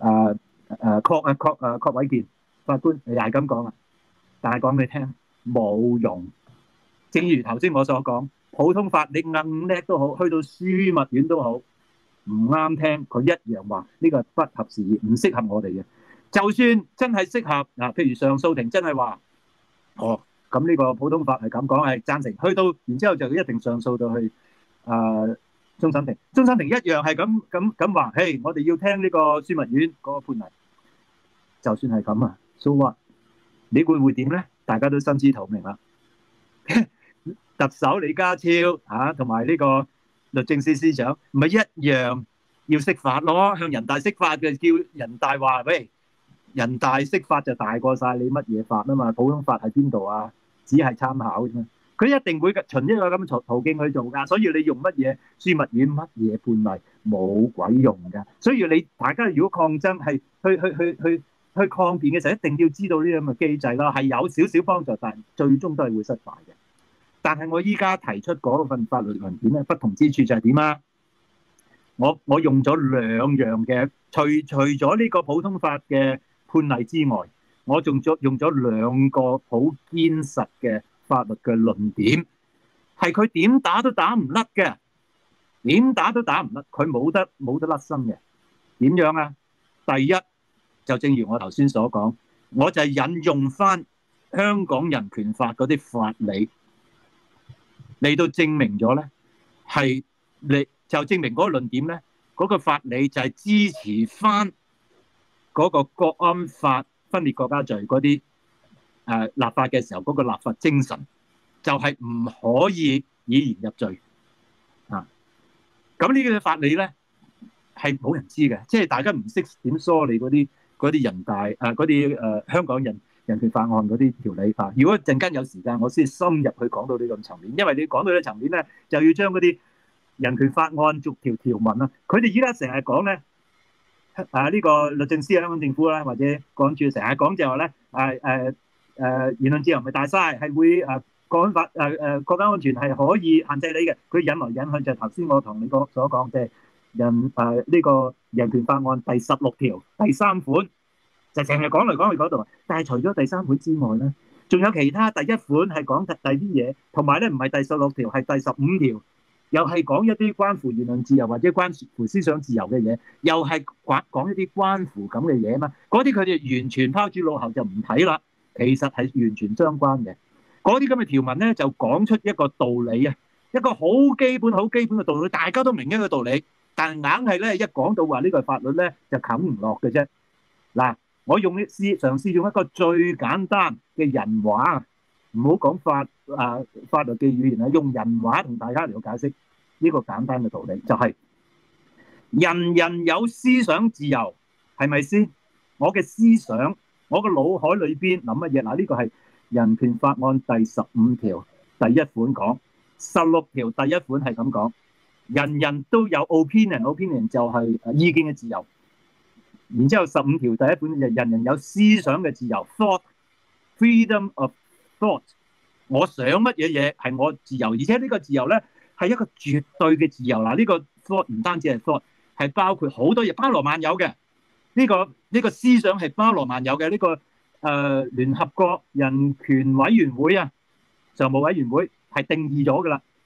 郝偉健法官又係咁講啦，但係講俾你聽冇用。正如頭先我所講，普通法你硬叻都好，去到樞密院都好，唔啱聽，佢一樣話呢個不合時宜，唔適合我哋嘅。就算真係適合譬如上訴庭真係話咁呢個普通法係咁講係贊成，去到然之後就一定上訴到去終審庭，終審庭一樣係咁話，嘿，我哋要聽呢個樞密院嗰個判例。就算係咁so what？你會點咧？大家都心知肚明啦。特首李家超同埋呢個律政司司長，唔係一樣要釋法咯，向人大釋法嘅，叫人大話喂。人大釋法就大過晒你乜嘢法啊嘛，普通法喺邊度啊？只係參考啫嘛，佢一定會循一個咁嘅途徑去做㗎。所以你用乜嘢樞密院乜嘢判例冇鬼用㗎。所以大家如果抗爭係去抗辯嘅時候，一定要知道呢咁嘅機制啦，係有少少幫助，但最終都係會失敗嘅。但係我依家提出嗰份法律文件咧，不同之處就係點啊？我用咗兩樣嘅，除咗呢個普通法嘅判例之外，我仲用咗兩個好堅實嘅法律嘅論點，係佢點打都打唔甩嘅，點打都打唔甩，佢冇得甩身嘅。點樣啊？第一就正如我頭先所講，我就係引用翻香港人權法嗰啲法理嚟到證明咗咧，就證明嗰個論點咧，嗰個法理就係支持翻嗰個國安法分裂國家罪嗰啲立法嘅時候嗰個立法精神，就係唔可以以言入罪啊！咁呢個法理咧係冇人知嘅，即係大家唔識點梳理嗰啲人大嗰啲香港人權法案嗰啲條例法。如果陣間有時間，我先深入去講到呢個層面，因為你講到呢個層面咧，就要將嗰啲人權法案逐條條文啊，佢哋依家成日講咧，呢個律政司香港政府啦，或者港署成日講就話咧，言論自由唔係大晒，係會國安法國家安全係可以限制你嘅。佢引來引去就頭先我同你所講嘅呢個人權法案第16條第3款，就成日講嚟講去嗰度。但係除咗第3款之外咧，仲有其他第1款係講第啲嘢，同埋咧唔係第16條係第15條。又係講一啲關乎言論自由或者關乎思想自由嘅嘢，又係講一啲關乎咁嘅嘢嘛。嗰啲佢哋完全拋諸腦後就唔睇啦。其實係完全相關嘅。嗰啲咁嘅條文咧，就講出一個道理啊，一個好基本嘅道理，大家都明一個道理，但係硬係咧一講到話呢個法律咧就啃唔落嘅啫。嗱，我嘗試用一個最簡單嘅人話。唔好講法律嘅語言啊，用人話同大家嚟到解釋呢個簡單嘅道理，就係人人有思想自由，係咪先？我嘅思想，我個腦海裏邊諗乜嘢？嗱，呢個係人權法案第15條第1款講，16條第1款係咁講，人人都有 opinion 就係意見嘅自由。然之後15條第1款就人人有思想嘅自由 ，freedom of thought， 我想乜嘢係我自由，而且呢個自由咧係一個絕對嘅自由。嗱，呢個 thought 唔單止係 thought， 係包括好多嘢，包羅萬有嘅。呢個思想係包羅萬有嘅。呢個聯合國人權委員會常務委員會係定義咗噶啦，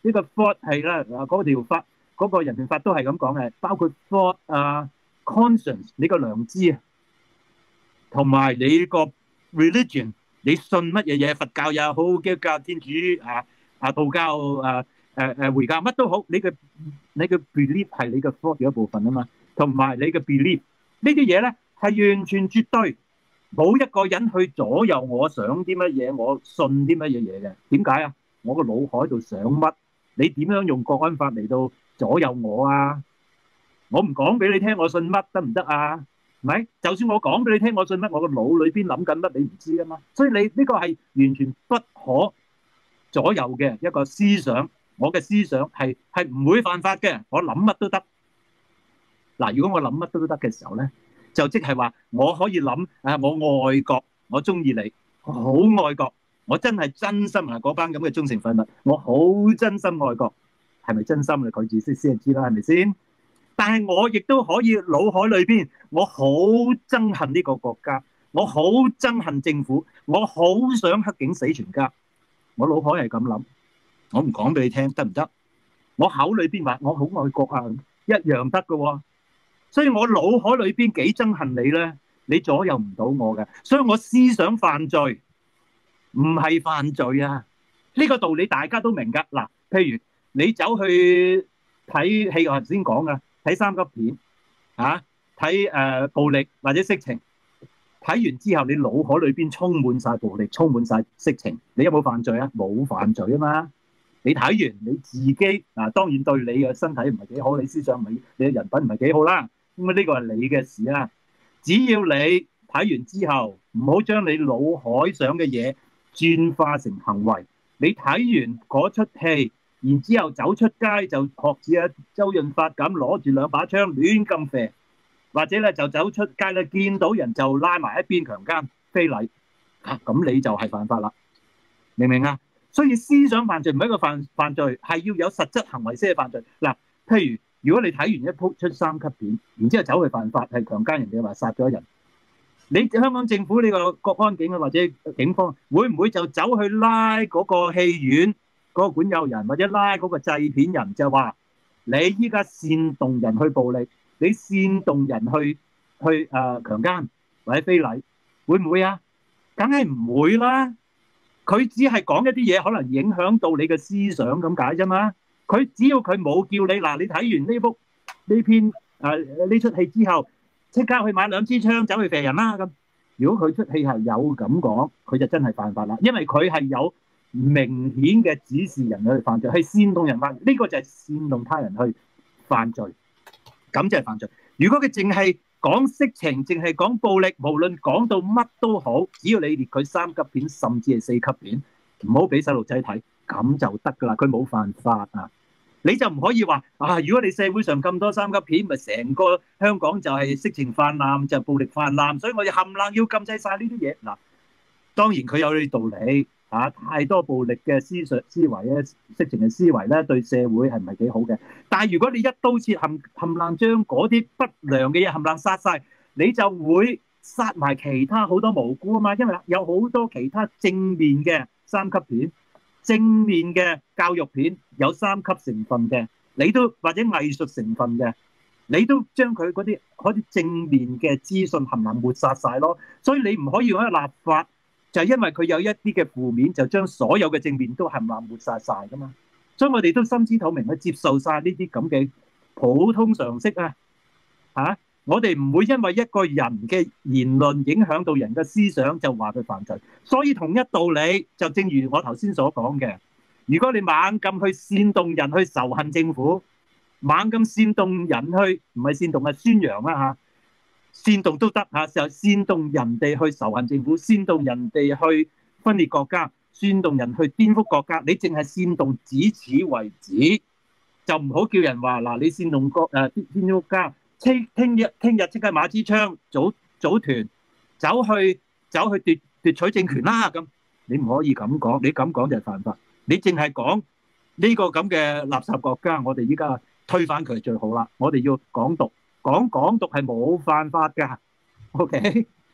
呢個 thought 係啦，嗰條法嗰個人權法都係咁講嘅，包括 thought 啊、conscience 你個良知啊，同埋你個 religion 你信乜嘢嘢，佛教也好，基督教、天主道教回教乜都好，你嘅 belief 係你嘅 thought 嘅一部分啊嘛，同埋你嘅 belief 呢啲嘢咧係完全絕對冇一個人去左右我想啲乜嘢，我信啲乜嘢嘢嘅。點解啊？我個腦海度想乜，你點樣用國安法嚟到左右我啊？我唔講俾你聽我信乜得唔得啊？係咪？就算我講俾你聽我信乜，我個腦裏邊諗緊乜你唔知啊嘛。所以你呢個係完全不可左右嘅一個思想，我嘅思想係唔會犯法嘅，我諗乜都得。嗱，如果我諗乜都得嘅時候咧，就即係話我可以諗我愛國，我中意你，我好愛國，我真係真心啊！嗰班咁嘅忠誠廢物，我好真心愛國，係咪真心啊？佢自己先知啦，係咪先？但係我亦都可以腦海裏邊，我好憎恨呢個國家，我好憎恨政府，我好想黑警死全家。我腦海係咁諗，我唔講俾你聽得唔得？我口裏邊話我好愛國啊，一樣得㗎喎。所以我腦海裏邊幾憎恨你咧，你左右唔到我嘅。所以我思想犯罪唔係犯罪啊！呢個道理大家都明㗎。嗱，譬如你走去睇戲，我頭先講㗎，睇三級片睇暴力或者色情，睇完之後你腦海裏邊充滿晒暴力，充滿晒色情，你有冇犯罪啊？冇犯罪啊嘛！你睇完你自己當然對你嘅身體唔係幾好，你思想唔係，你嘅人品唔係幾好啦。咁呢個係你嘅事啊！只要你睇完之後，唔好將你腦海想嘅嘢轉化成行為。你睇完嗰出戲，然之後走出街就學似周潤發咁攞住兩把槍亂咁射，或者咧就走出街咧見到人就拉埋一邊強姦非禮，咁你就係犯法啦，明唔明啊？所以思想犯罪唔係一個犯罪，係要有實質行為先係犯罪。嗱，譬如果你睇完一出三級片，然之後走去犯法係強姦人哋或殺咗人，你香港政府呢個國安警或者警方會唔會就走去拉嗰個戲院嗰個管有人或者拉嗰個製片人，就話你依家煽動人去暴力，你煽動人去強姦或者非禮，會唔會啊？梗係唔會啦。佢只係講一啲嘢，可能影響到你嘅思想咁解啫嘛。佢只要佢冇叫你嗱，你睇完呢篇呢出戲之後，即刻去買2支槍走去射人啦咁。如果佢出戲係有咁講，佢就真係犯法啦，因為佢係有明顯嘅指示人去犯罪，係煽動人犯罪，呢個就係煽動他人去犯罪，咁就係犯罪。如果佢淨係講色情，淨係講暴力，無論講到乜都好，只要你列佢3級片，甚至係4級片，唔好俾細路仔睇，咁就得噶啦。佢冇犯法啊！你就唔可以話如果你社會上咁多3級片，咪成個香港就係色情泛濫，就係暴力泛濫，所以我哋冚唪唥要禁制晒呢啲嘢。嗱，當然佢有呢道理太多暴力嘅思維咧，色情嘅思維咧，對社會係唔係幾好嘅？但係如果你一刀切冚唪唥將嗰啲不良嘅嘢冚唪唥殺晒，你就會殺埋其他好多無辜啊嘛！因為有好多其他正面嘅3級片、正面嘅教育片有3級成分嘅，你都或者藝術成分嘅，你都將佢嗰啲正面嘅資訊冚唪唥抹殺晒咯。所以你唔可以用一個立法，就係因為佢有一啲嘅負面，就將所有嘅正面都冚唪唥抹殺晒噶嘛。所以我哋都心知肚明去接受晒呢啲咁嘅普通常識我哋唔會因為一個人嘅言論影響到人嘅思想就話佢犯罪。所以同一道理，就正如我頭先所講嘅，如果你猛咁去煽動人去仇恨政府，猛咁煽動人去，唔係煽動係宣揚啦煽動都得就煽動人哋去仇恨政府，煽動人哋去分裂國家，煽動人去顛覆國家，你淨係煽動，只此為止，就唔好叫人話嗱，你煽動顛覆國家，聽日即刻買支槍組團走去奪取政權啦咁，你唔可以咁講，你咁講就係犯法。你淨係講呢個咁嘅垃圾國家，我哋依家推翻佢最好啦。我哋要港獨，講港獨係冇犯法噶，OK？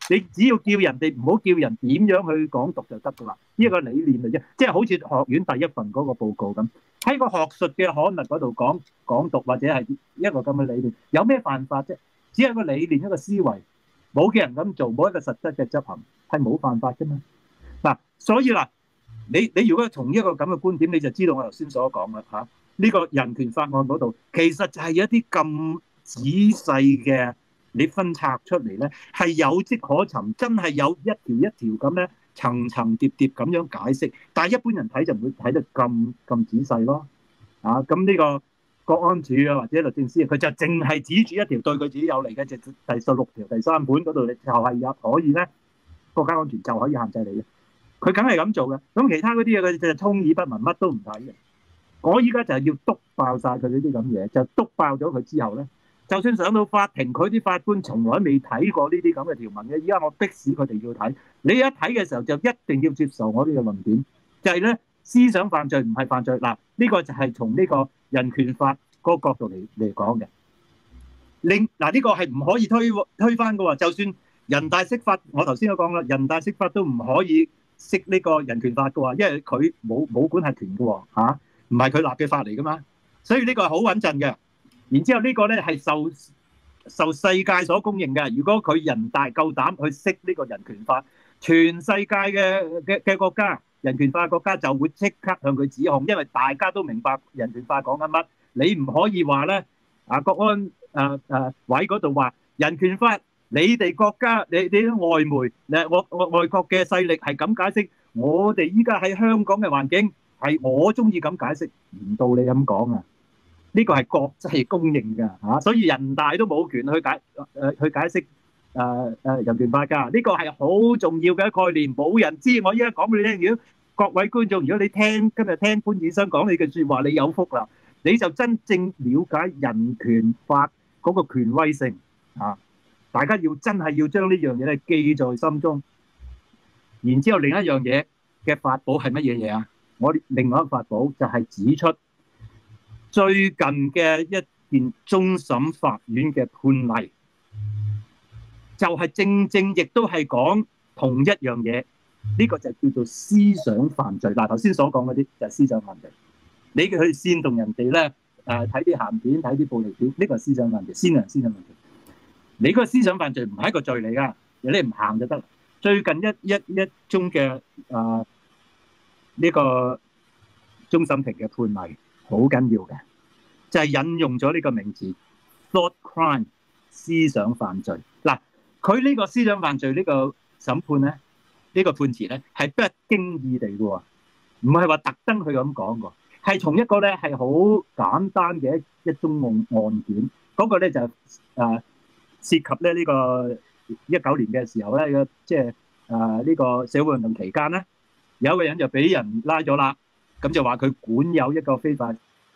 你只要叫人哋唔好叫人點樣去講獨就得噶啦，呢一個理念嚟啫，即係好似學院第一份嗰個報告咁，喺個學術嘅刊物嗰度講港獨或者係一個咁嘅理念，有咩犯法啫？只係一個理念，一個思維，冇嘅人咁做，冇一個實質嘅執行，係冇犯法噶嘛。嗱，所以嗱，你如果從一個咁嘅觀點，你就知道我頭先所講啦嚇。呢個人權法案嗰度，其實就係有一啲咁仔細嘅，你分拆出嚟咧，係有跡可尋，真係有一條一條咁咧，層層疊疊咁樣解釋。但係一般人睇就唔會睇得咁仔細咯。啊，咁呢個國安處啊，或者律政司，佢就淨係指住一條對佢自己有利嘅，就第16條第3款嗰度，你就係有可以咧，國家安全就可以限制你嘅。佢梗係咁做嘅。咁其他嗰啲嘢，佢就充耳不聞，乜都唔睇嘅。我依家就係要篤爆晒佢呢啲咁嘢，就篤爆咗佢之後咧，就算上到法庭，佢啲法官從來未睇過呢啲咁嘅條文嘅。依家我逼使佢哋要睇，你一睇嘅時候就一定要接受我呢個論點，就係咧，思想犯罪唔係犯罪。嗱，呢個就係從呢個人權法嗰個角度嚟講嘅。嗱，呢個係唔可以推翻嘅喎。就算人大釋法，我頭先都講啦，人大釋法都唔可以釋呢個人權法嘅喎，因為佢冇管轄權嘅喎嚇。唔係佢立嘅法嚟噶嘛，所以呢個係好穩陣嘅。然之後呢個咧係受世界所公認嘅。如果佢人大夠膽去釋呢個人權法，全世界嘅國家人權法國家就會即刻向佢指控，因為大家都明白人權法講緊乜。你唔可以話咧國安委嗰度話人權法，你哋國家你啲外媒外國嘅勢力係咁解釋，我哋依家喺香港嘅環境。係我中意咁解釋，唔到你咁講啊！呢個係國際公認㗎嚇，所以人大都冇權去解釋人權法㗎。呢個係好重要嘅概念，冇人知。我依家講俾你聽，如果各位觀眾，如果你今日聽潘醫生講你嘅説話，你有福啦，你就真正了解人權法嗰個權威性啊！大家真係要將呢樣嘢咧記在心中。然之後另一樣嘢嘅法寶係乜嘢嘢啊？我另外一個法寶就係指出最近嘅一件終審法院嘅判例，就係正正亦都係講同一樣嘢，呢個就叫做思想犯罪。嗱，頭先所講嗰啲就係思想犯罪，你去煽動人哋咧睇啲鹹片、睇啲暴力片，呢個係思想犯罪，思想犯罪。你嗰個思想犯罪唔係一個罪嚟㗎，你唔行就得。最近一宗嘅呢個終審庭嘅判例好緊要嘅，就係引用咗呢個名詞 thought crime 思想犯罪。嗱，佢呢個思想犯罪呢個審判咧，呢個判詞咧係不經意地嘅喎，唔係話特登去咁講嘅，係從一個咧係好簡單嘅一宗案件，嗰個咧就涉及咧呢個19年嘅時候咧，即係呢個社會運動期間咧。有個人就俾人拉咗啦，咁就話佢管有一個非法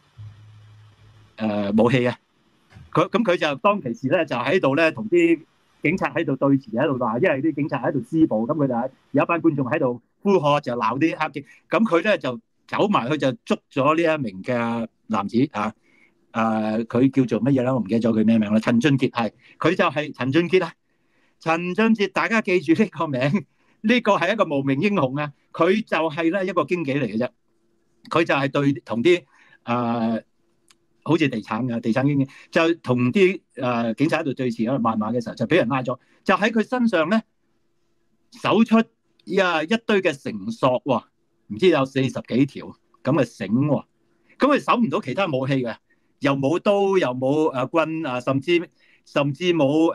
武器啊！佢就當其時咧就喺度咧同啲警察喺度對峙喺度話，因為啲警察喺度施暴，咁佢就有一班觀眾喺度呼喝，就鬧啲黑警。咁佢咧就走埋去就捉咗呢一名嘅男子啊！佢叫做乜嘢咧？我唔記得咗佢咩名啦。陳俊傑係，佢就係陳俊傑啊！陳俊傑，大家記住呢個名，呢個係一個無名英雄啊！佢就係咧一個經紀嚟嘅啫，佢就係同啲好似地產經紀，就同啲警察喺度對峙喺度謾罵嘅時候，就俾人拉咗，就喺佢身上咧搜出一堆嘅繩索喎，唔知有40幾條咁嘅繩喎，咁佢搜唔到其他武器嘅，又冇刀，又冇棍啊，甚至冇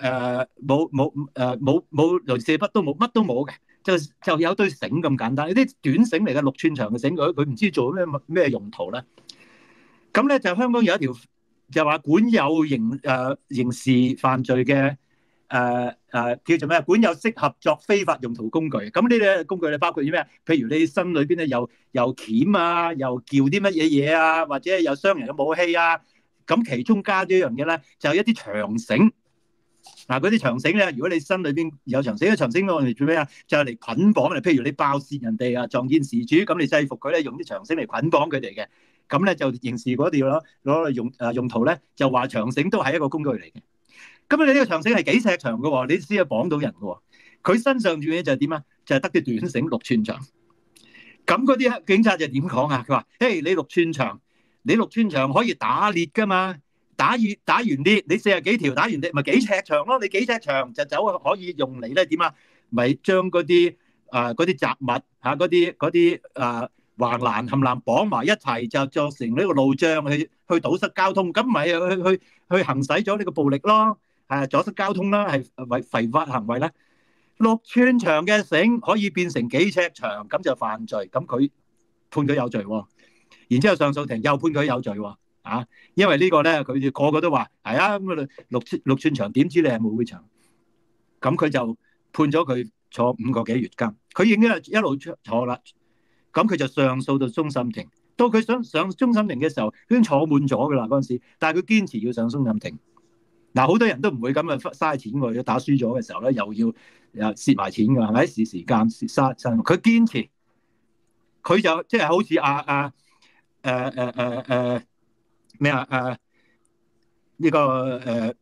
鐳射筆都冇，乜都冇嘅。就有堆繩咁簡單，有啲短繩嚟嘅，6寸長嘅繩，佢唔知做咩用途咧。咁咧就香港有一條就話管有刑事犯罪嘅叫做咩？管有適合作非法用途工具。咁呢啲工具咧包括啲咩？譬如你心裏邊咧又鉗啊，又撬啲乜嘢嘢啊，或者有傷人嘅武器啊。咁其中加咗一樣嘢咧，就係一啲長繩。嗱，嗰啲長繩咧，如果你身裏邊有長繩，長繩攞嚟做咩啊？就係嚟捆綁嘅。譬如你爆竊人哋啊，撞見事主，咁你制服佢咧，用啲長繩嚟捆綁佢哋嘅。咁咧就刑事嗰條攞嚟用途咧，就話長繩都係一個工具嚟嘅。咁你呢個長繩係幾尺長嘅喎？你先係綁到人嘅喎。 佢身上條嘢就係點啊？就係得啲短繩6寸長。咁嗰啲警察就點講啊？佢話：嘿，你6寸長，你6寸長可以打獵噶嘛？打完獵，你40幾條打完獵，咪幾尺長咯？你幾尺長就走可以用嚟咧點啊？咪將嗰啲雜物嚇嗰啲橫欄冚欄綁埋一齊，就作成呢個路障去堵塞交通，咁咪去行使咗呢個暴力咯，阻塞交通啦，係違法行為啦。6寸長嘅繩可以變成幾尺長，咁就犯罪，咁佢判佢有罪喎。然之後上訴庭又判佢有罪喎，因為呢個咧佢哋個個都話係啊，咁6寸長點知你係冇會長，咁佢就判咗佢坐5個幾月監，佢已經一路坐啦。咁佢就上訴到終審庭，到佢想上終審庭嘅時候，已經坐滿咗噶啦嗰陣時，但係佢堅持要上終審庭。嗱，好多人都唔會咁啊，嘥錢喎，打輸咗嘅時候咧，又要蝕埋錢㗎，係咪？時間嘥，佢堅持，佢就即係好似呢個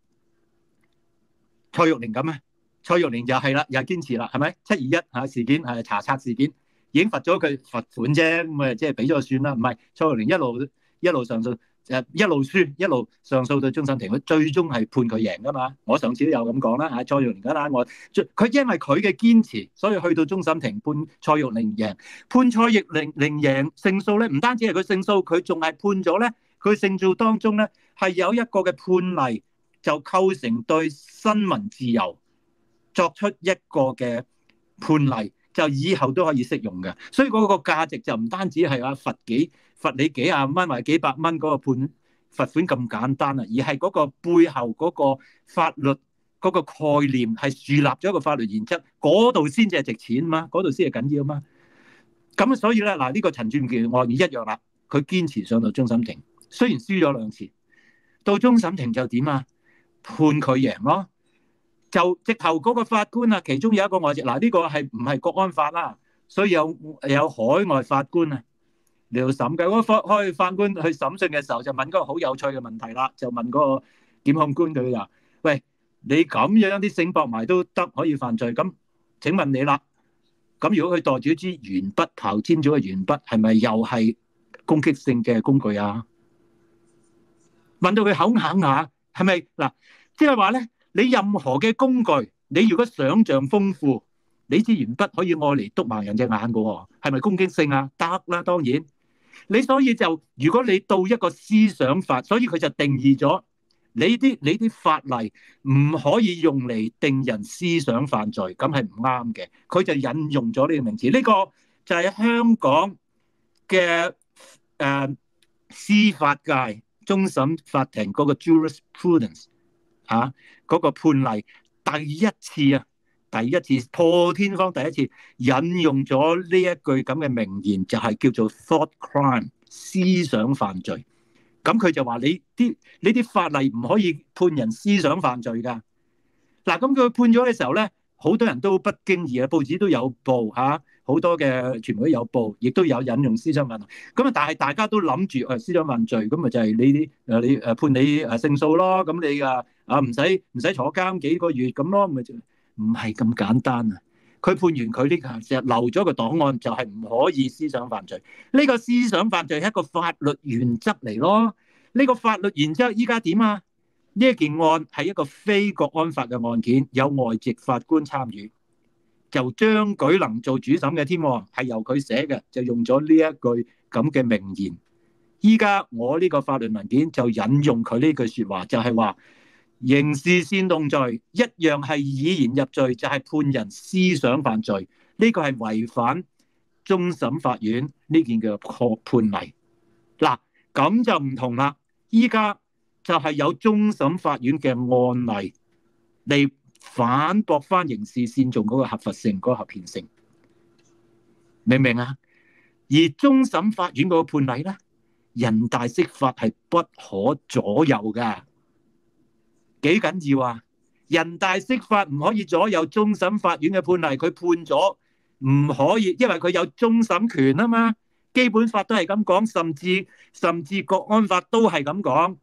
蔡玉玲咁啊，蔡玉玲就係啦，又係堅持啦，係咪？721事件係查冊事件。已經罰咗佢罰款啫，咁咪即係俾咗算啦。唔係蔡玉玲一路上訴，一路輸，一路上訴到終審庭，佢最終係判佢贏噶嘛。我上次都有咁講啦，蔡玉玲嗰單我佢因為佢嘅堅持，所以去到終審庭判蔡玉玲贏，判蔡玉玲贏勝訴咧，唔單止係佢勝訴，佢仲係判咗咧，佢勝訴當中咧係有一個嘅判例，就構成對新聞自由作出一個嘅判例。就以後都可以適用嘅，所以嗰個價值就唔單止係罰你幾廿蚊或者幾百蚊嗰個判罰款咁簡單啊，而係嗰個背後嗰個法律嗰個概念係樹立咗一個法律原則，嗰度先至係值錢嘛，嗰度先係緊要嘛。咁所以咧嗱，呢個陳俊傑案一樣啦，佢堅持上到終審庭，雖然輸咗2次，到終審庭就點啊？判佢贏咯。就直頭嗰個法官啊，其中有一個外籍，嗱呢個係唔係國安法啦，所以有海外法官啊嚟到審嘅。嗰個開法官去審訊嘅時候，就問嗰個好有趣嘅問題啦，就問嗰個檢控官佢話：喂，你咁樣啲繩駁埋都得可以犯罪？咁請問你啦，咁如果佢袋住一支鉛筆，刨尖咗嘅鉛筆，係咪又係攻擊性嘅工具啊？問到佢口硬下，係咪嗱？即係話咧。你任何嘅工具，你如果想像豐富，你支鉛筆可以愛嚟篤盲人隻眼嘅喎，係咪攻擊性啊？得啦，當然。你所以就如果你到一個思想法，所以佢就定義咗你啲法例唔可以用嚟定人思想犯罪，咁係唔啱嘅。佢就引用咗呢個名詞，呢個就係香港嘅司法界終審法庭嗰個 jurisprudence。嗰個判例第一次破天荒第一次引用咗呢一句咁嘅名言，就係叫做 thought crime 思想犯罪。咁佢就話你啲法例唔可以判人思想犯罪㗎。嗱，咁佢判咗嘅時候咧，好多人都不經意啊，報紙都有報好多嘅傳媒都有報，亦都有引用思想犯罪。咁啊，但係大家都諗住思想犯罪，咁咪就係你判你勝訴咯。咁你唔使坐監幾個月咁咯，咪就唔係咁簡單啊！佢判完佢呢個就留咗個檔案，就係唔可以思想犯罪。呢個思想犯罪係一個法律原則嚟咯。呢個法律原則依家點啊？呢一件案係一個非國安法嘅案件，有外籍法官參與。就張舉能做主審嘅添，係由佢寫嘅，就用咗呢一句咁嘅名言。依家我呢個法律文件就引用佢呢句説話，就係話刑事煽動罪一樣係以言入罪，就係判人思想犯罪。呢個係違反終審法院呢件嘅判例。嗱，咁就唔同啦。依家就係有終審法院嘅案例嚟反駁翻刑事煽動嗰個合法性、嗰個合憲性，明唔明啊？而終審法院嗰個判例咧，人大釋法係不可左右噶，幾緊要啊！人大釋法唔可以左右終審法院嘅判例，佢判咗唔可以，因為佢有終審權啊嘛。基本法都係咁講，甚至國安法都係咁講。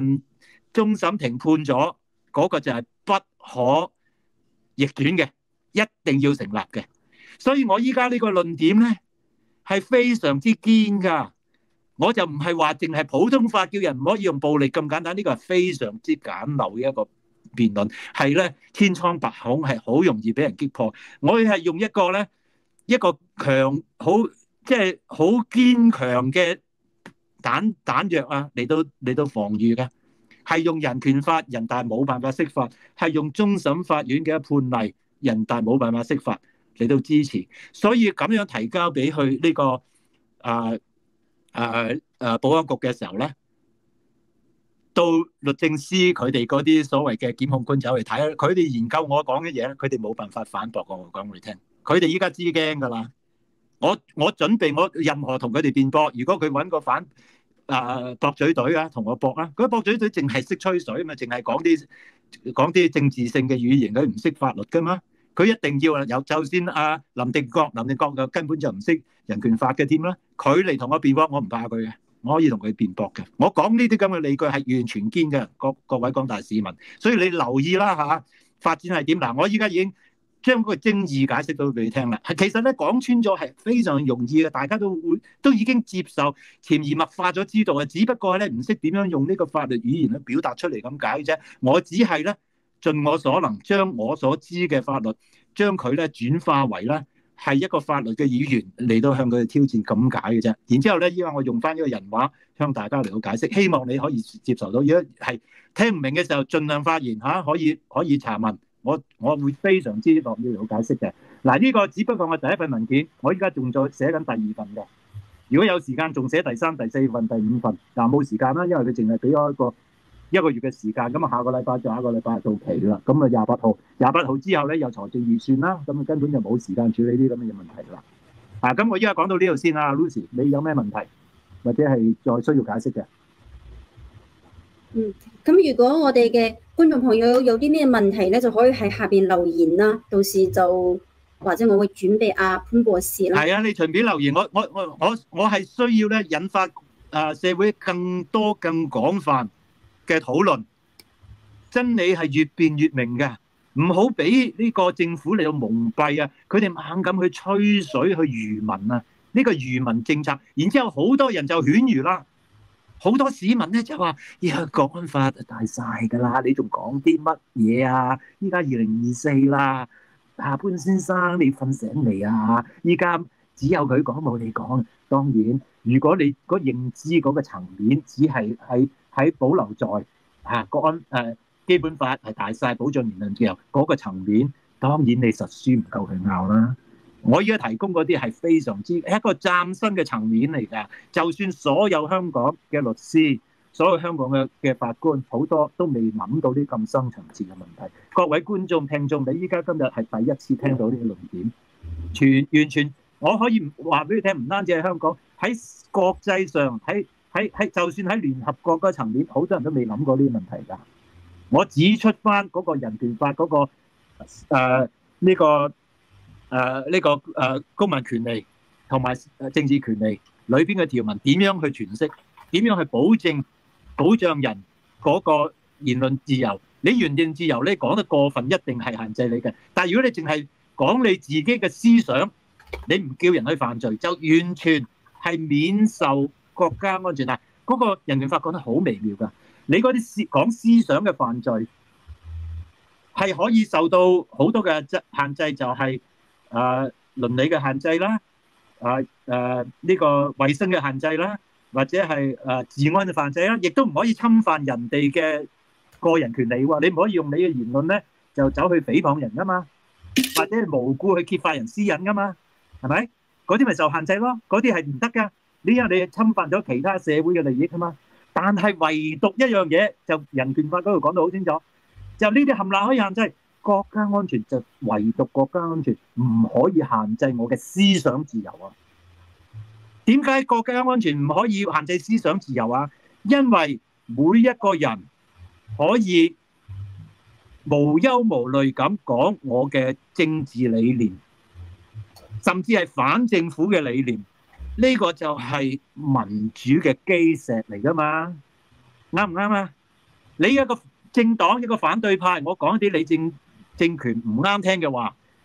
終審庭判咗嗰個就係不可逆轉嘅， 一定要成立嘅。所以我依家呢個論點咧係非常之堅㗎。我就唔係話淨係普通法叫人唔可以用暴力咁簡單，呢個係非常之簡陋嘅一個辯論，係咧千瘡百孔，係好容易俾人擊破。我係用一個強好即係好堅強嘅彈藥啊嚟到防禦嘅，係用人權法，人大冇辦法釋法，係用終審法院嘅判例，人大冇辦法釋法嚟到支持，所以咁樣提交俾去呢個保安局嘅時候咧，到律政司佢哋嗰啲所謂嘅檢控官走去睇，佢哋研究我講嘅嘢，佢哋冇辦法反駁我講俾你聽，佢哋依家知驚噶啦。我準備我任何同佢哋辯駁，如果佢揾個反駁嘴隊啊，同我駁啊，嗰駁嘴隊淨係識吹水嘛，淨係講啲政治性嘅語言，佢唔識法律噶嘛。佢一定要有，就算林定國就根本就唔識人權法嘅添啦。佢嚟同我辯駁，我唔怕佢嘅，我可以同佢辯駁嘅。我講呢啲咁嘅理據係完全堅嘅，各位廣大市民。所以你留意啦嚇，發展係點嗱？我依家已經將嗰個精義解釋到俾你聽啦。其實咧講穿咗係非常容易嘅，大家都已經接受，潛移默化咗知道嘅，只不過咧唔識點樣用呢個法律語言去表達出嚟咁解啫。我只係咧，盡我所能將我所知嘅法律，將佢咧轉化為咧係一個法律嘅語言嚟到向佢哋挑戰咁解嘅啫。然之後咧，依家我用翻呢個人話向大家嚟到解釋，希望你可以接受到。如果係聽唔明嘅時候，盡量發言嚇，可以查問我會非常之樂意嚟到解釋嘅。嗱，呢個只不過我第一份文件，我依家仲在寫緊第二份嘅。如果有時間，仲寫第三、第四份、第五份。嗱，冇時間啦，因為佢淨係俾咗一個月嘅時間，咁啊下個禮拜就下個禮拜到期啦。咁啊28號之後咧有財政預算啦，咁啊根本就冇時間處理啲咁嘅問題啦。咁我依家講到呢度先啦，Lucy，你有咩問題或者係再需要解釋嘅？ 咁如果我哋嘅觀眾朋友有啲咩問題咧，就可以喺下邊留言啦。到時就或者我會轉俾阿潘博士啦。 係啊，你隨便留言，我係需要咧引發社會更多更廣泛嘅討論。真理係越辯越明嘅，唔好俾呢個政府嚟到蒙蔽啊！佢哋猛咁去吹水去愚民啊！呢個愚民政策，然之後好多人就犬儒啦，好多市民咧就話：呀，國安法大晒㗎啦，你仲講啲乜嘢啊？依家2024啦，潘先生你瞓醒未啊？依家只有佢講冇你講。當然，如果你嗰認知嗰個層面只係喺保留在國安基本法係大晒保障言論自由嗰個層面，當然你實輸唔夠佢拗啦。我而家提供嗰啲係非常之一個嶄新嘅層面嚟㗎。就算所有香港嘅律師、所有香港嘅法官，好多都未諗到啲咁深層次嘅問題。各位觀眾聽眾，你依家今日係第一次聽到呢個論點，完全我可以話俾你聽，唔單止係香港，喺國際上，喺就算喺聯合國嗰個層面，好多人都未諗過呢個問題㗎。我指出翻嗰個人權法嗰個公民權利同埋政治權利裏邊嘅條文點樣去詮釋，點樣去保障人嗰個言論自由。你言論自由咧講得過分，一定係限制你嘅。但係如果你淨係講你自己嘅思想，你唔叫人去犯罪，就完全係免受國家安全。但係嗰個人權法講得好微妙㗎。你嗰啲講思想嘅犯罪係可以受到好多嘅限制，就係倫理嘅限制啦，呢個衞生嘅限制啦，或者係治安嘅限制啦，亦都唔可以侵犯人哋嘅個人權利喎。你唔可以用你嘅言論咧就走去誹謗人噶嘛，或者係無故去揭發人私隱噶嘛，係咪？嗰啲咪受限制咯，嗰啲係唔得噶。呢樣你侵犯咗其他社會嘅利益啊嘛。但係唯獨一樣嘢，就人權法嗰度講得好清楚，就呢啲冚唪唥可以限制國家安全，就唯獨國家安全唔可以限制我嘅思想自由啊！點解國家安全唔可以限制思想自由啊？因為每一個人可以無憂無慮咁講我嘅政治理念，甚至係反政府嘅理念。呢個就係民主嘅基石嚟㗎嘛，啱唔啱啊？你一個政黨一個反對派，我講一啲你政權唔啱聽嘅話，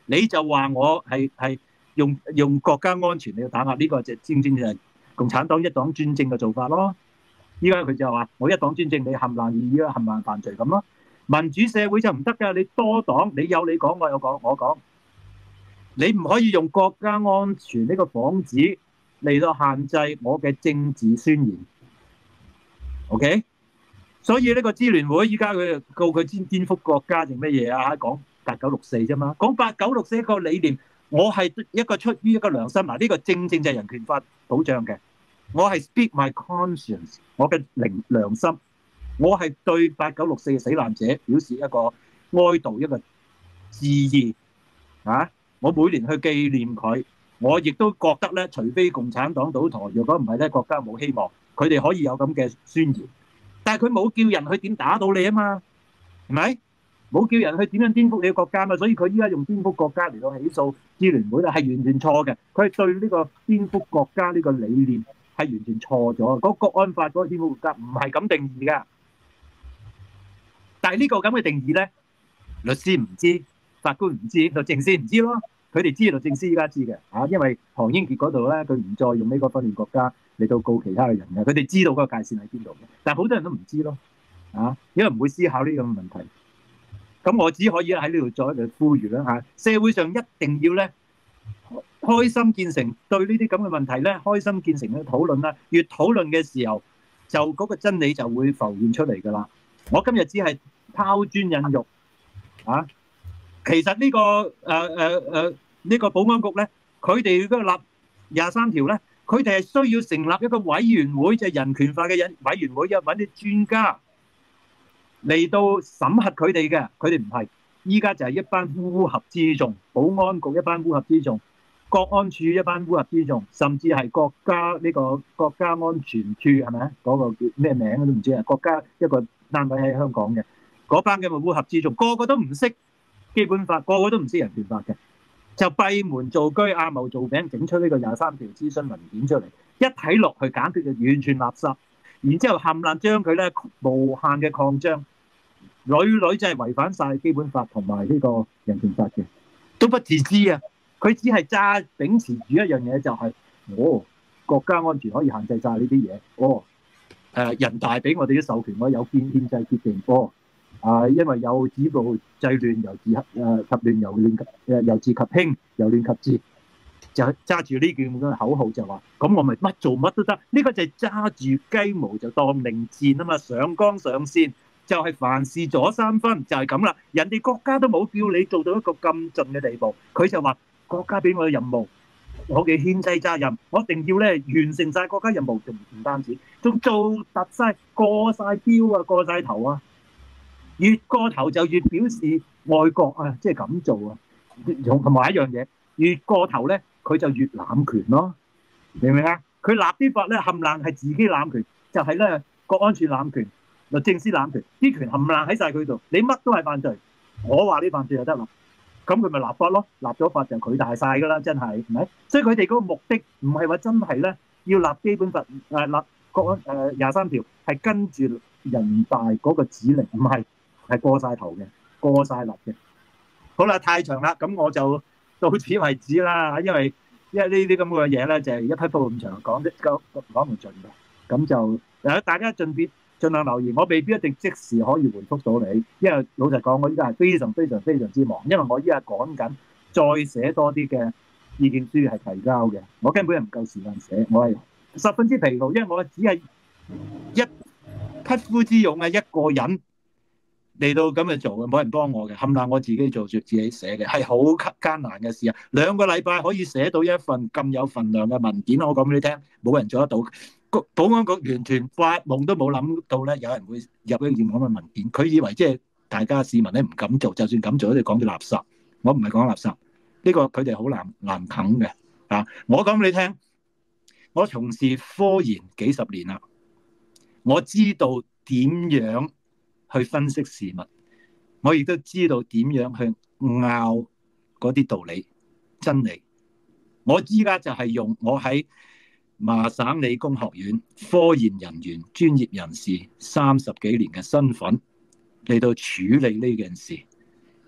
你就話我係用國家安全嚟打壓，呢個就正正就係共產黨一黨專政嘅做法咯。依家佢就話我一黨專政，你冚爛異議啦，冚爛犯罪咁咯。民主社會就唔得㗎，你多黨，你有你講，我有講，我講，你唔可以用國家安全呢個幌子嚟到限制我嘅政治宣言。OK， 所以呢個支聯會依家佢告佢顛覆國家定乜嘢啊？講8964啫嘛，講8964一個理念，我係一個出於一個良心嗱，呢個正正就係人權法保障嘅。我係 speak my conscience， 我嘅良心，我係對8964嘅死難者表示一個哀悼，一個致意啊！我每年去紀念佢，我亦都覺得咧，除非共產黨倒台，如果唔係咧，國家冇希望。佢哋可以有咁嘅宣言，但係佢冇叫人去點打到你啊嘛，係咪？冇叫人去點樣顛覆你嘅國家嘛，所以佢依家用顛覆國家嚟到起訴支聯會咧，係完全錯嘅。佢係對呢個顛覆國家呢個理念係完全錯咗。嗰個國安法嗰個顛覆國家唔係咁定義㗎。但係呢個咁嘅定義咧，律師唔知，法官唔知，律政司唔知咯。佢哋知，律政司依家知嘅嚇，因為唐英傑嗰度咧，佢唔再用呢個分裂國家嚟到告其他嘅人嘅，佢哋知道嗰個界線喺邊度嘅，但係好多人都唔知咯，啊，因為唔會思考呢咁嘅問題。咁我只可以喺呢度再一個呼籲啦嚇，社會上一定要咧開心見誠，對呢啲咁嘅問題咧開心見誠去討論啦。越討論嘅時候，就嗰個真理就會浮現出嚟㗎啦。我今日只係拋磚引玉啊。其實呢個呢個保安局咧，佢哋嗰個立23條咧，佢哋係需要成立一個委員會，就係人權法嘅委員會，揾啲專家嚟到審核佢哋嘅。佢哋唔係，依家就係一班烏合之眾，保安局一班烏合之眾，國安處一班烏合之眾，甚至係國家呢個國家安全處係咪啊？嗰個叫咩名我都唔知啊。國家一個單位喺香港嘅嗰班嘅烏合之眾，個個都唔識基本法，個個都唔識人權法嘅，就閉門造車、阿謀造餅，整出呢個23條諮詢文件出嚟，一睇落去簡直就完全垃圾。然之後冚唪唥將佢咧無限嘅擴張，屢屢就係違反晒基本法同埋呢個人權法嘅，都不自知啊！佢只係秉持住一樣嘢，就係國家安全可以限制晒呢啲嘢。人大俾我哋啲授權，我有憲制決定。因為有止暴制亂，由治及亂，由治及興，由亂及治，就揸住呢句咁嘅口號就話，咁我咪乜做乜都得。呢個就係揸住雞毛就當令箭啊嘛，上綱上線就係凡事左三分，就係咁啦。人哋國家都冇叫你做到一個咁盡嘅地步，佢就話國家俾我嘅任務，我嘅憲制責任，我一定要咧完成晒國家任務，仲唔單止，仲做突晒過晒標啊，過晒頭啊！越過頭就越表示愛國啊，即係咁做啊。同埋一樣嘢，越過頭咧，佢就越濫權咯，明唔明啊？佢立啲法咧，冚唪唥係自己濫權，就係咧國安處濫權、律政司濫權，啲權冚唪唥喺晒佢度，你乜都係犯罪，我話你犯罪就得啦，咁佢咪立法咯，立咗法就佢大晒噶啦，真係，係咪？所以佢哋嗰個目的唔係話真係咧要立基本法立國安23條，係跟住人大嗰個指令，唔係。係過晒頭嘅，過晒立嘅。好啦，太長啦，咁我就到此為止啦。因為呢啲咁嘅嘢咧，就係一匹布咁長，講唔盡嘅。咁就大家盡量留言，我未必一定即時可以回覆到你，因為老實講，我依家係非常非常非常之忙，因為我依家趕緊再寫多啲嘅意見書係提交嘅，我根本唔夠時間寫，我係十分之疲勞，因為我只係一匹夫之勇啊，一個人。嚟到咁去做嘅，冇人幫我嘅，冚唪唥我自己做，自己寫嘅，係好艱難嘅事啊！2個禮拜可以寫到一份咁有份量嘅文件，我講俾你聽，冇人做得到。保安局完全發夢都冇諗到咧，有人會入一件咁嘅文件。佢以為即係大家市民咧唔敢做，就算敢做，都講住垃圾。我唔係講垃圾，呢個佢哋好難啃嘅啊！我講俾你聽，我從事科研幾十年啦，我知道點樣去分析事物，我亦都知道點樣去拗嗰啲道理真理。我依家就係用我喺麻省理工學院科研人員、專業人士30幾年嘅身份嚟到處理呢件事。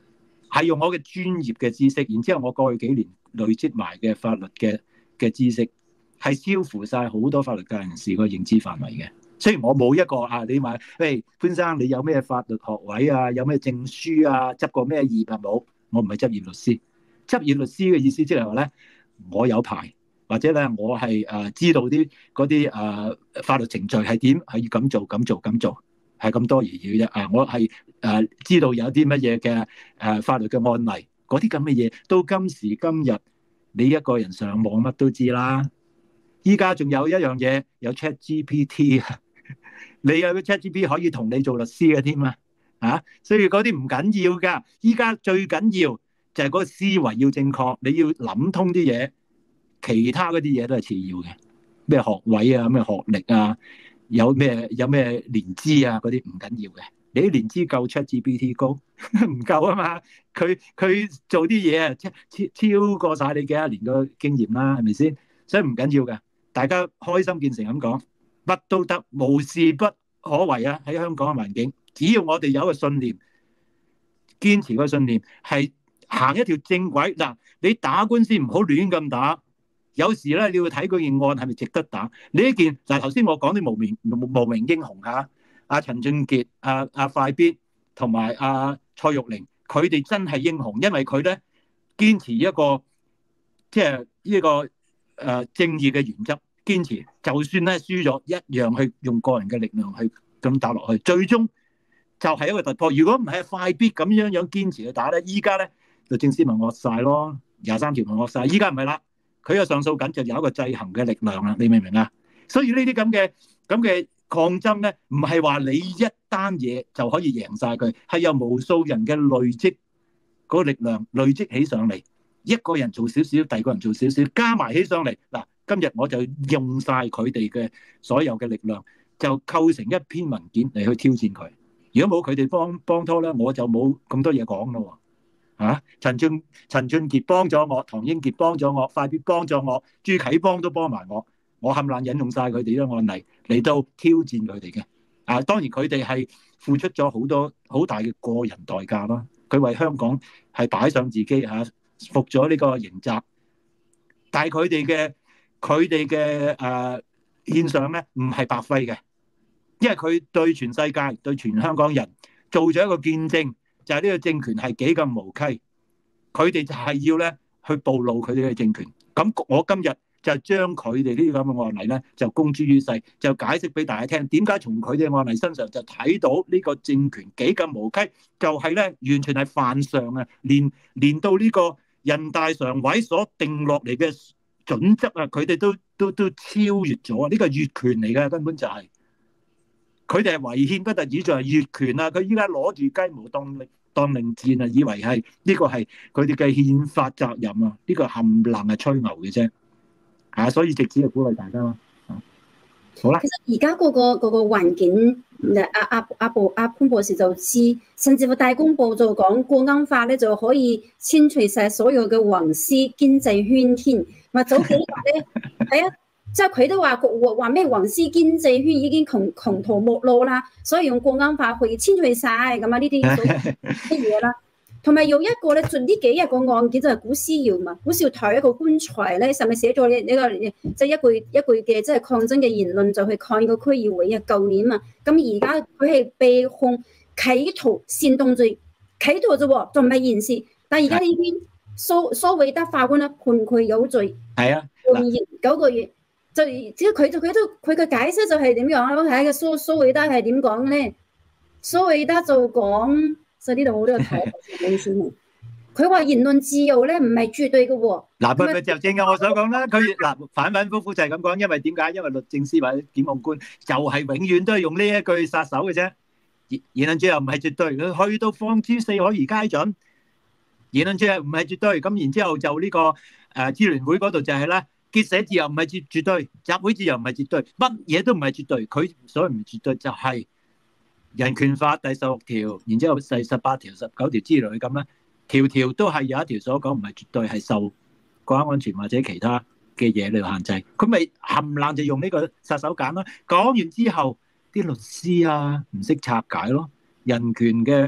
係用我嘅專業嘅知識，然之後我過去幾年累積埋嘅法律嘅知識，係超乎晒好多法律界人士個認知範圍嘅。雖然我冇一個你話，喂，潘生你有咩法律學位啊？有咩證書啊？執過咩業啊？冇，我唔係執業律師。執業律師嘅意思即係話咧，我有牌，或者咧我係知道嗰啲法律程序係點，係要咁做咁做咁做，係咁多而已啫。我係知道有啲乜嘢嘅法律嘅案例，嗰啲咁嘅嘢，到今時今日，你一個人上網乜都知啦。依家仲有一樣嘢，有 ChatGPT 啊。你有個 ChatGPT 可以同你做律師嘅添啊，所以嗰啲唔緊要噶。依家最緊要就係嗰個思維要正確，你要諗通啲嘢，其他嗰啲嘢都係次要嘅。咩學位啊，咩學歷啊，有咩年資啊，嗰啲唔緊要嘅。你啲年資夠 ChatGPT 高唔夠啊嘛？佢做啲嘢啊，超過晒你幾多年嘅經驗啦，係咪先？所以唔緊要嘅，大家開心見誠咁講。乜都得，無事不可為啊！喺香港嘅環境，只要我哋有一個信念，堅持個信念，係行一條正軌。嗱，你打官司唔好亂咁打，有時咧你要睇嗰件案係咪值得打。呢一件嗱，頭先我講啲無名英雄嚇，阿陳俊傑、阿快必同埋阿蔡玉玲，佢哋真係英雄，因為佢咧堅持一個即係呢個正義嘅原則。堅持，就算咧輸咗，一樣去用個人嘅力量去咁打落去，最終就係一個突破。如果唔係快必咁樣堅持去打咧，依家咧律政司咪惡晒咯，23條咪惡晒。依家唔係啦，佢又上訴緊，就有一個制衡嘅力量啦。你明唔明啊？所以呢啲咁嘅抗爭咧，唔係話你一單嘢就可以贏晒佢，係有無數人嘅累積嗰個力量累積起上嚟，一個人做少少，第二個人做少少，加埋起上嚟嗱。今日我就用晒佢哋嘅所有嘅力量，就構成一篇文件嚟去挑戰佢。如果冇佢哋幫拖咧，我就冇咁多嘢講咯。陳俊傑幫咗我，唐英傑幫咗我，快必幫咗我，朱啟邦都幫埋我，我冚唪唥引用晒佢哋啲案例嚟到挑戰佢哋嘅。當然佢哋係付出咗好多好大嘅個人代價啦。佢為香港係擺上自己服咗呢個刑責，但係佢哋嘅獻上咧，唔係白費嘅，因為佢對全世界、對全香港人做咗一個見證，就係呢個政權係幾咁無稽。佢哋就係要咧去暴露佢哋嘅政權。咁我今日就將佢哋呢啲咁嘅案例咧，就公諸於世，就解釋俾大家聽，點解從佢哋嘅案例身上就睇到呢個政權幾咁無稽，就係咧完全係犯上啊！連到呢個人大常委所定落嚟嘅準則啊，佢哋都超越咗啊！呢個係越權嚟嘅，根本就係佢哋係違憲不特止，仲係越權啊！佢依家攞住雞毛當令箭啊，以為係呢個係佢哋嘅憲法責任啊！呢個冚唪唥係吹牛嘅啫，所以直接係鼓勵大家咯。好啦， 其實而家嗰個環境，阿潘博士就知，甚至乎大公報就講國安法咧就可以清除晒所有嘅黃絲經濟圈添。話早幾日咧，係啊，即係佢都話咩黃絲經濟圈已經窮途末路啦，所以用國安法可以清除晒咁啊呢啲嘢啦。同埋有一個咧，呢幾日個案件就係古思堯嘛，古思堯抬一個棺材咧，上面寫咗呢個即係一句嘅即係抗爭嘅言論，就去抗議個區議會啊，舊年啊，咁而家佢係被控企圖煽動罪，企圖啫喎，仲唔係刑事，但係而家已經蘇偉德法官咧判佢有罪， 係啊， 判刑9個月，就只要佢嘅解釋就係點樣咯？睇嘅蘇偉德係點講咧？蘇偉德就講。所以呢度好多睇，佢話言論自由咧唔係絕對嘅喎。 嗱，咪就正嘅，我想講啦。佢反反覆覆就係咁講，因為點解？因為律政司或者檢控官就係永遠都係用呢一句殺手嘅啫。言論自由唔係絕對，佢去到放諸四海而皆準。言論自由唔係絕對，咁然之後就呢個支聯會嗰度就係咧，結社自由唔係絕對，集會自由唔係絕對，乜嘢都唔係絕對。佢所謂唔絕對就係。人權法第16條，然之後第18條、19條之類咁咧，條條都係有一條所講唔係絕對係受國家安全或者其他嘅嘢嚟限制，佢咪冚唪唥就用呢個殺手鐧咯。講完之後，啲律師啊唔識拆解咯，人權嘅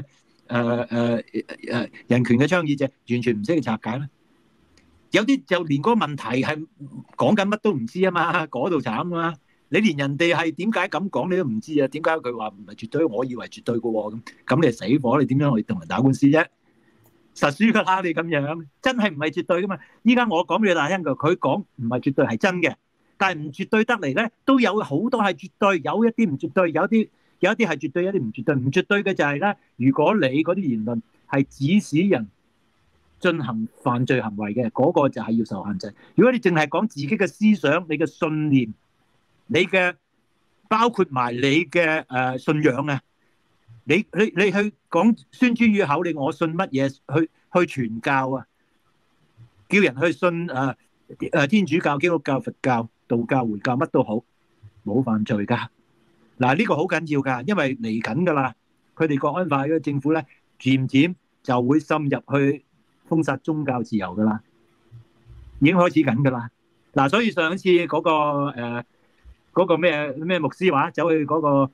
人權嘅倡議者，完全唔識去拆解咧。有啲就連嗰個問題係講緊乜都唔知啊嘛，嗰度慘啊嘛！你連人哋係點解咁講你都唔知啊？點解佢話唔係絕對？我以為絕對嘅喎，咁你係死火，你點樣去同人打官司啫？實輸㗎啦！你咁樣真係唔係絕對㗎嘛？依家我講俾你大聽㗎，佢講唔係絕對係真嘅，但係唔絕對得嚟咧，都有好多係絕對，有一啲唔絕對，有一啲係絕對，有啲唔絕對。唔絕對嘅就係咧，如果你嗰啲言論係指使人進行犯罪行為嘅，嗰個就係要受限制。如果你淨係講自己嘅思想、你嘅信念、你嘅包括埋你嘅信仰啊，你去講宣諸於口，你我信乜嘢去傳教啊？叫人去信天主教、基督教、佛教、道教、回教乜都好，冇犯罪㗎。嗱，呢個好緊要㗎，因為嚟緊㗎啦，佢哋國安法嘅政府咧，漸漸就會滲入去封殺宗教自由㗎啦，已經開始緊㗎啦。嗱，所以上一次嗰個咩牧師話走去嗰個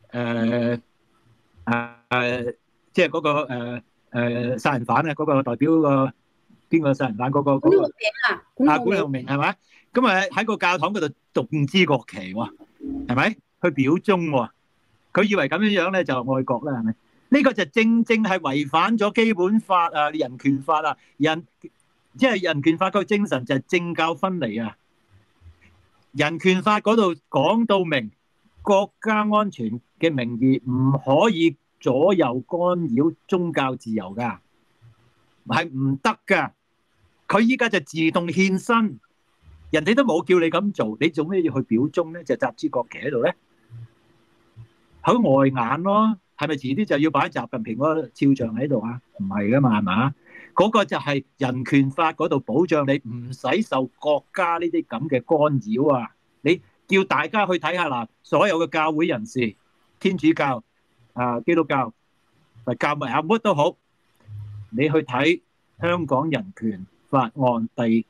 即係嗰個殺人犯啊，嗰個代表個邊個殺人犯嗰個管浩鳴啊， 管浩鳴係咪？咁啊喺個教堂嗰度動之國旗喎，係咪？去表忠喎，佢以為咁樣樣咧就愛國啦，係咪？呢個就正正係違反咗基本法啊、人權法啊、即係人權法個精神就係政教分離啊。人權法嗰度講到明，國家安全嘅名義唔可以左右干擾宗教自由㗎，係唔得㗎。佢依家就自動獻身，人哋都冇叫你咁做，你做咩要去表忠咧？就集支國旗喺度咧，好礙眼咯。係咪遲啲就要擺習近平嗰個肖像喺度啊？唔係㗎嘛，係嘛？嗰個就係人權法嗰度保障你唔使受國家呢啲咁嘅干擾啊！你叫大家去睇下嗱，所有嘅教會人士，天主教、基督教、佛教咪乜都好，你去睇香港人權法案第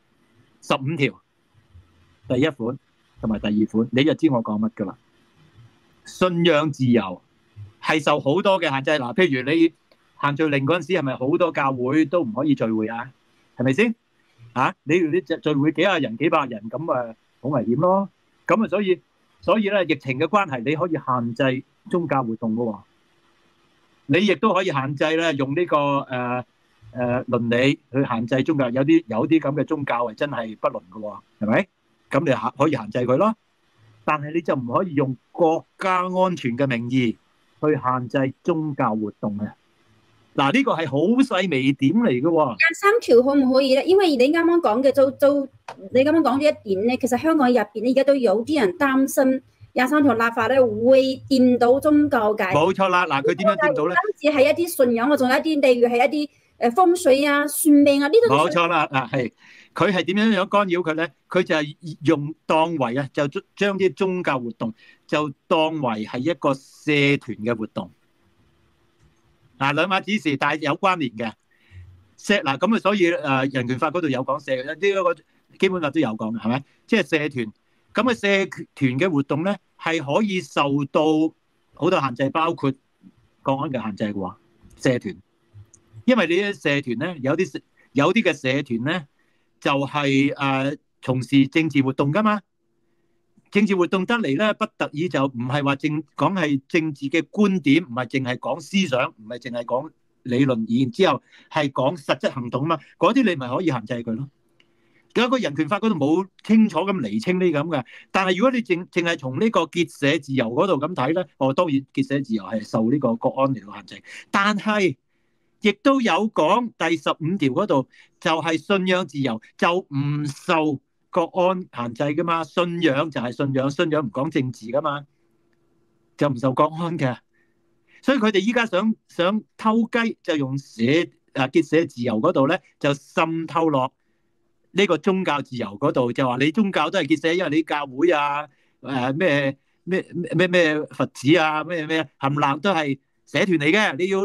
15條第一款同埋第二款，你就知我講乜㗎啦。信仰自由係受好多嘅限制嗱，譬如你限聚令嗰陣時，係咪好多教會都唔可以聚會啊？係咪先？你聚會幾廿人、幾百人咁好危險咯。咁所以咧，疫情嘅關係，你可以限制宗教活動㗎喎。你亦都可以限制咧，用呢個倫理去限制宗教。有啲咁嘅宗教係真係不倫㗎喎，係咪？咁你可以限制佢咯。但係你就唔可以用國家安全嘅名義去限制宗教活動嘅。嗱，呢個係好細微點嚟嘅喎。 23條可唔可以咧？因為你啱啱講嘅你啱啱講咗一點咧，其實香港入邊咧而家都有啲人擔心23條立法咧會掂到宗教界。冇錯啦，嗱，佢點樣掂到咧？ 唔單止係一啲信仰，我仲有一啲，例如係一啲風水啊、算命啊呢度。 冇錯啦，係佢係點樣干擾佢咧？佢就係用當為啊，就將啲宗教活動就當為係一個社團嘅活動。兩碼子事，但係有關聯嘅。咁啊，所以人權法嗰度有講社，呢個基本法都有講嘅，係咪？即係社團。咁啊，社團嘅活動咧係可以受到好多限制，包括國安嘅限制嘅喎。社團，因為你啲社團咧有啲嘅社團咧就係從事政治活動㗎嘛。政治活動得嚟咧，不特止就唔係話講係政治嘅觀點，唔係淨係講思想，唔係淨係講理論，然之後係講實質行動啊嘛。嗰啲你咪可以限制佢咯。而家個人權法嗰度冇清楚咁釐清呢咁嘅。但係如果你淨係從呢個結社自由嗰度咁睇咧，當然結社自由係受呢個國安嚟到限制，但係亦都有講第15條嗰度就係信仰自由就唔受國安限制噶嘛。信仰就係信仰，信仰唔講政治噶嘛，就唔受國安嘅。所以佢哋依家想偷雞，就用結社自由嗰度咧，就滲透落呢個宗教自由嗰度，就話你宗教都係結社，因為你教會啊，咩佛寺啊，咩冚唪唥都係社團嚟嘅，你要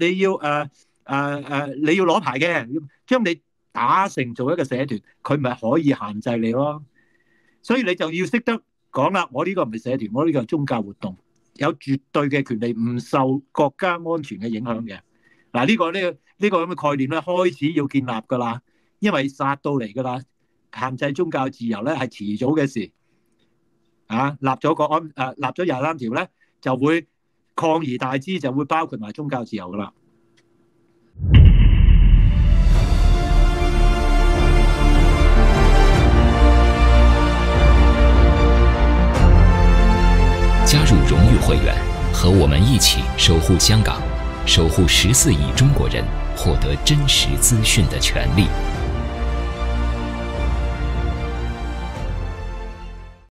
攞牌嘅，將你打成做一個社團，佢咪可以限制你咯。所以你就要識得講啦，我呢個唔係社團，我呢個係宗教活動，有絕對嘅權利，唔受國家安全嘅影響嘅。 嗱，呢個咁嘅概念咧，開始要建立㗎啦，因為殺到嚟㗎啦，限制宗教自由咧係遲早嘅事。立咗23條咧，就會擴而大之，就會包括埋宗教自由㗎啦。 加入荣誉会员，和我们一起守护香港，守护14亿中国人获得真实资讯的权利。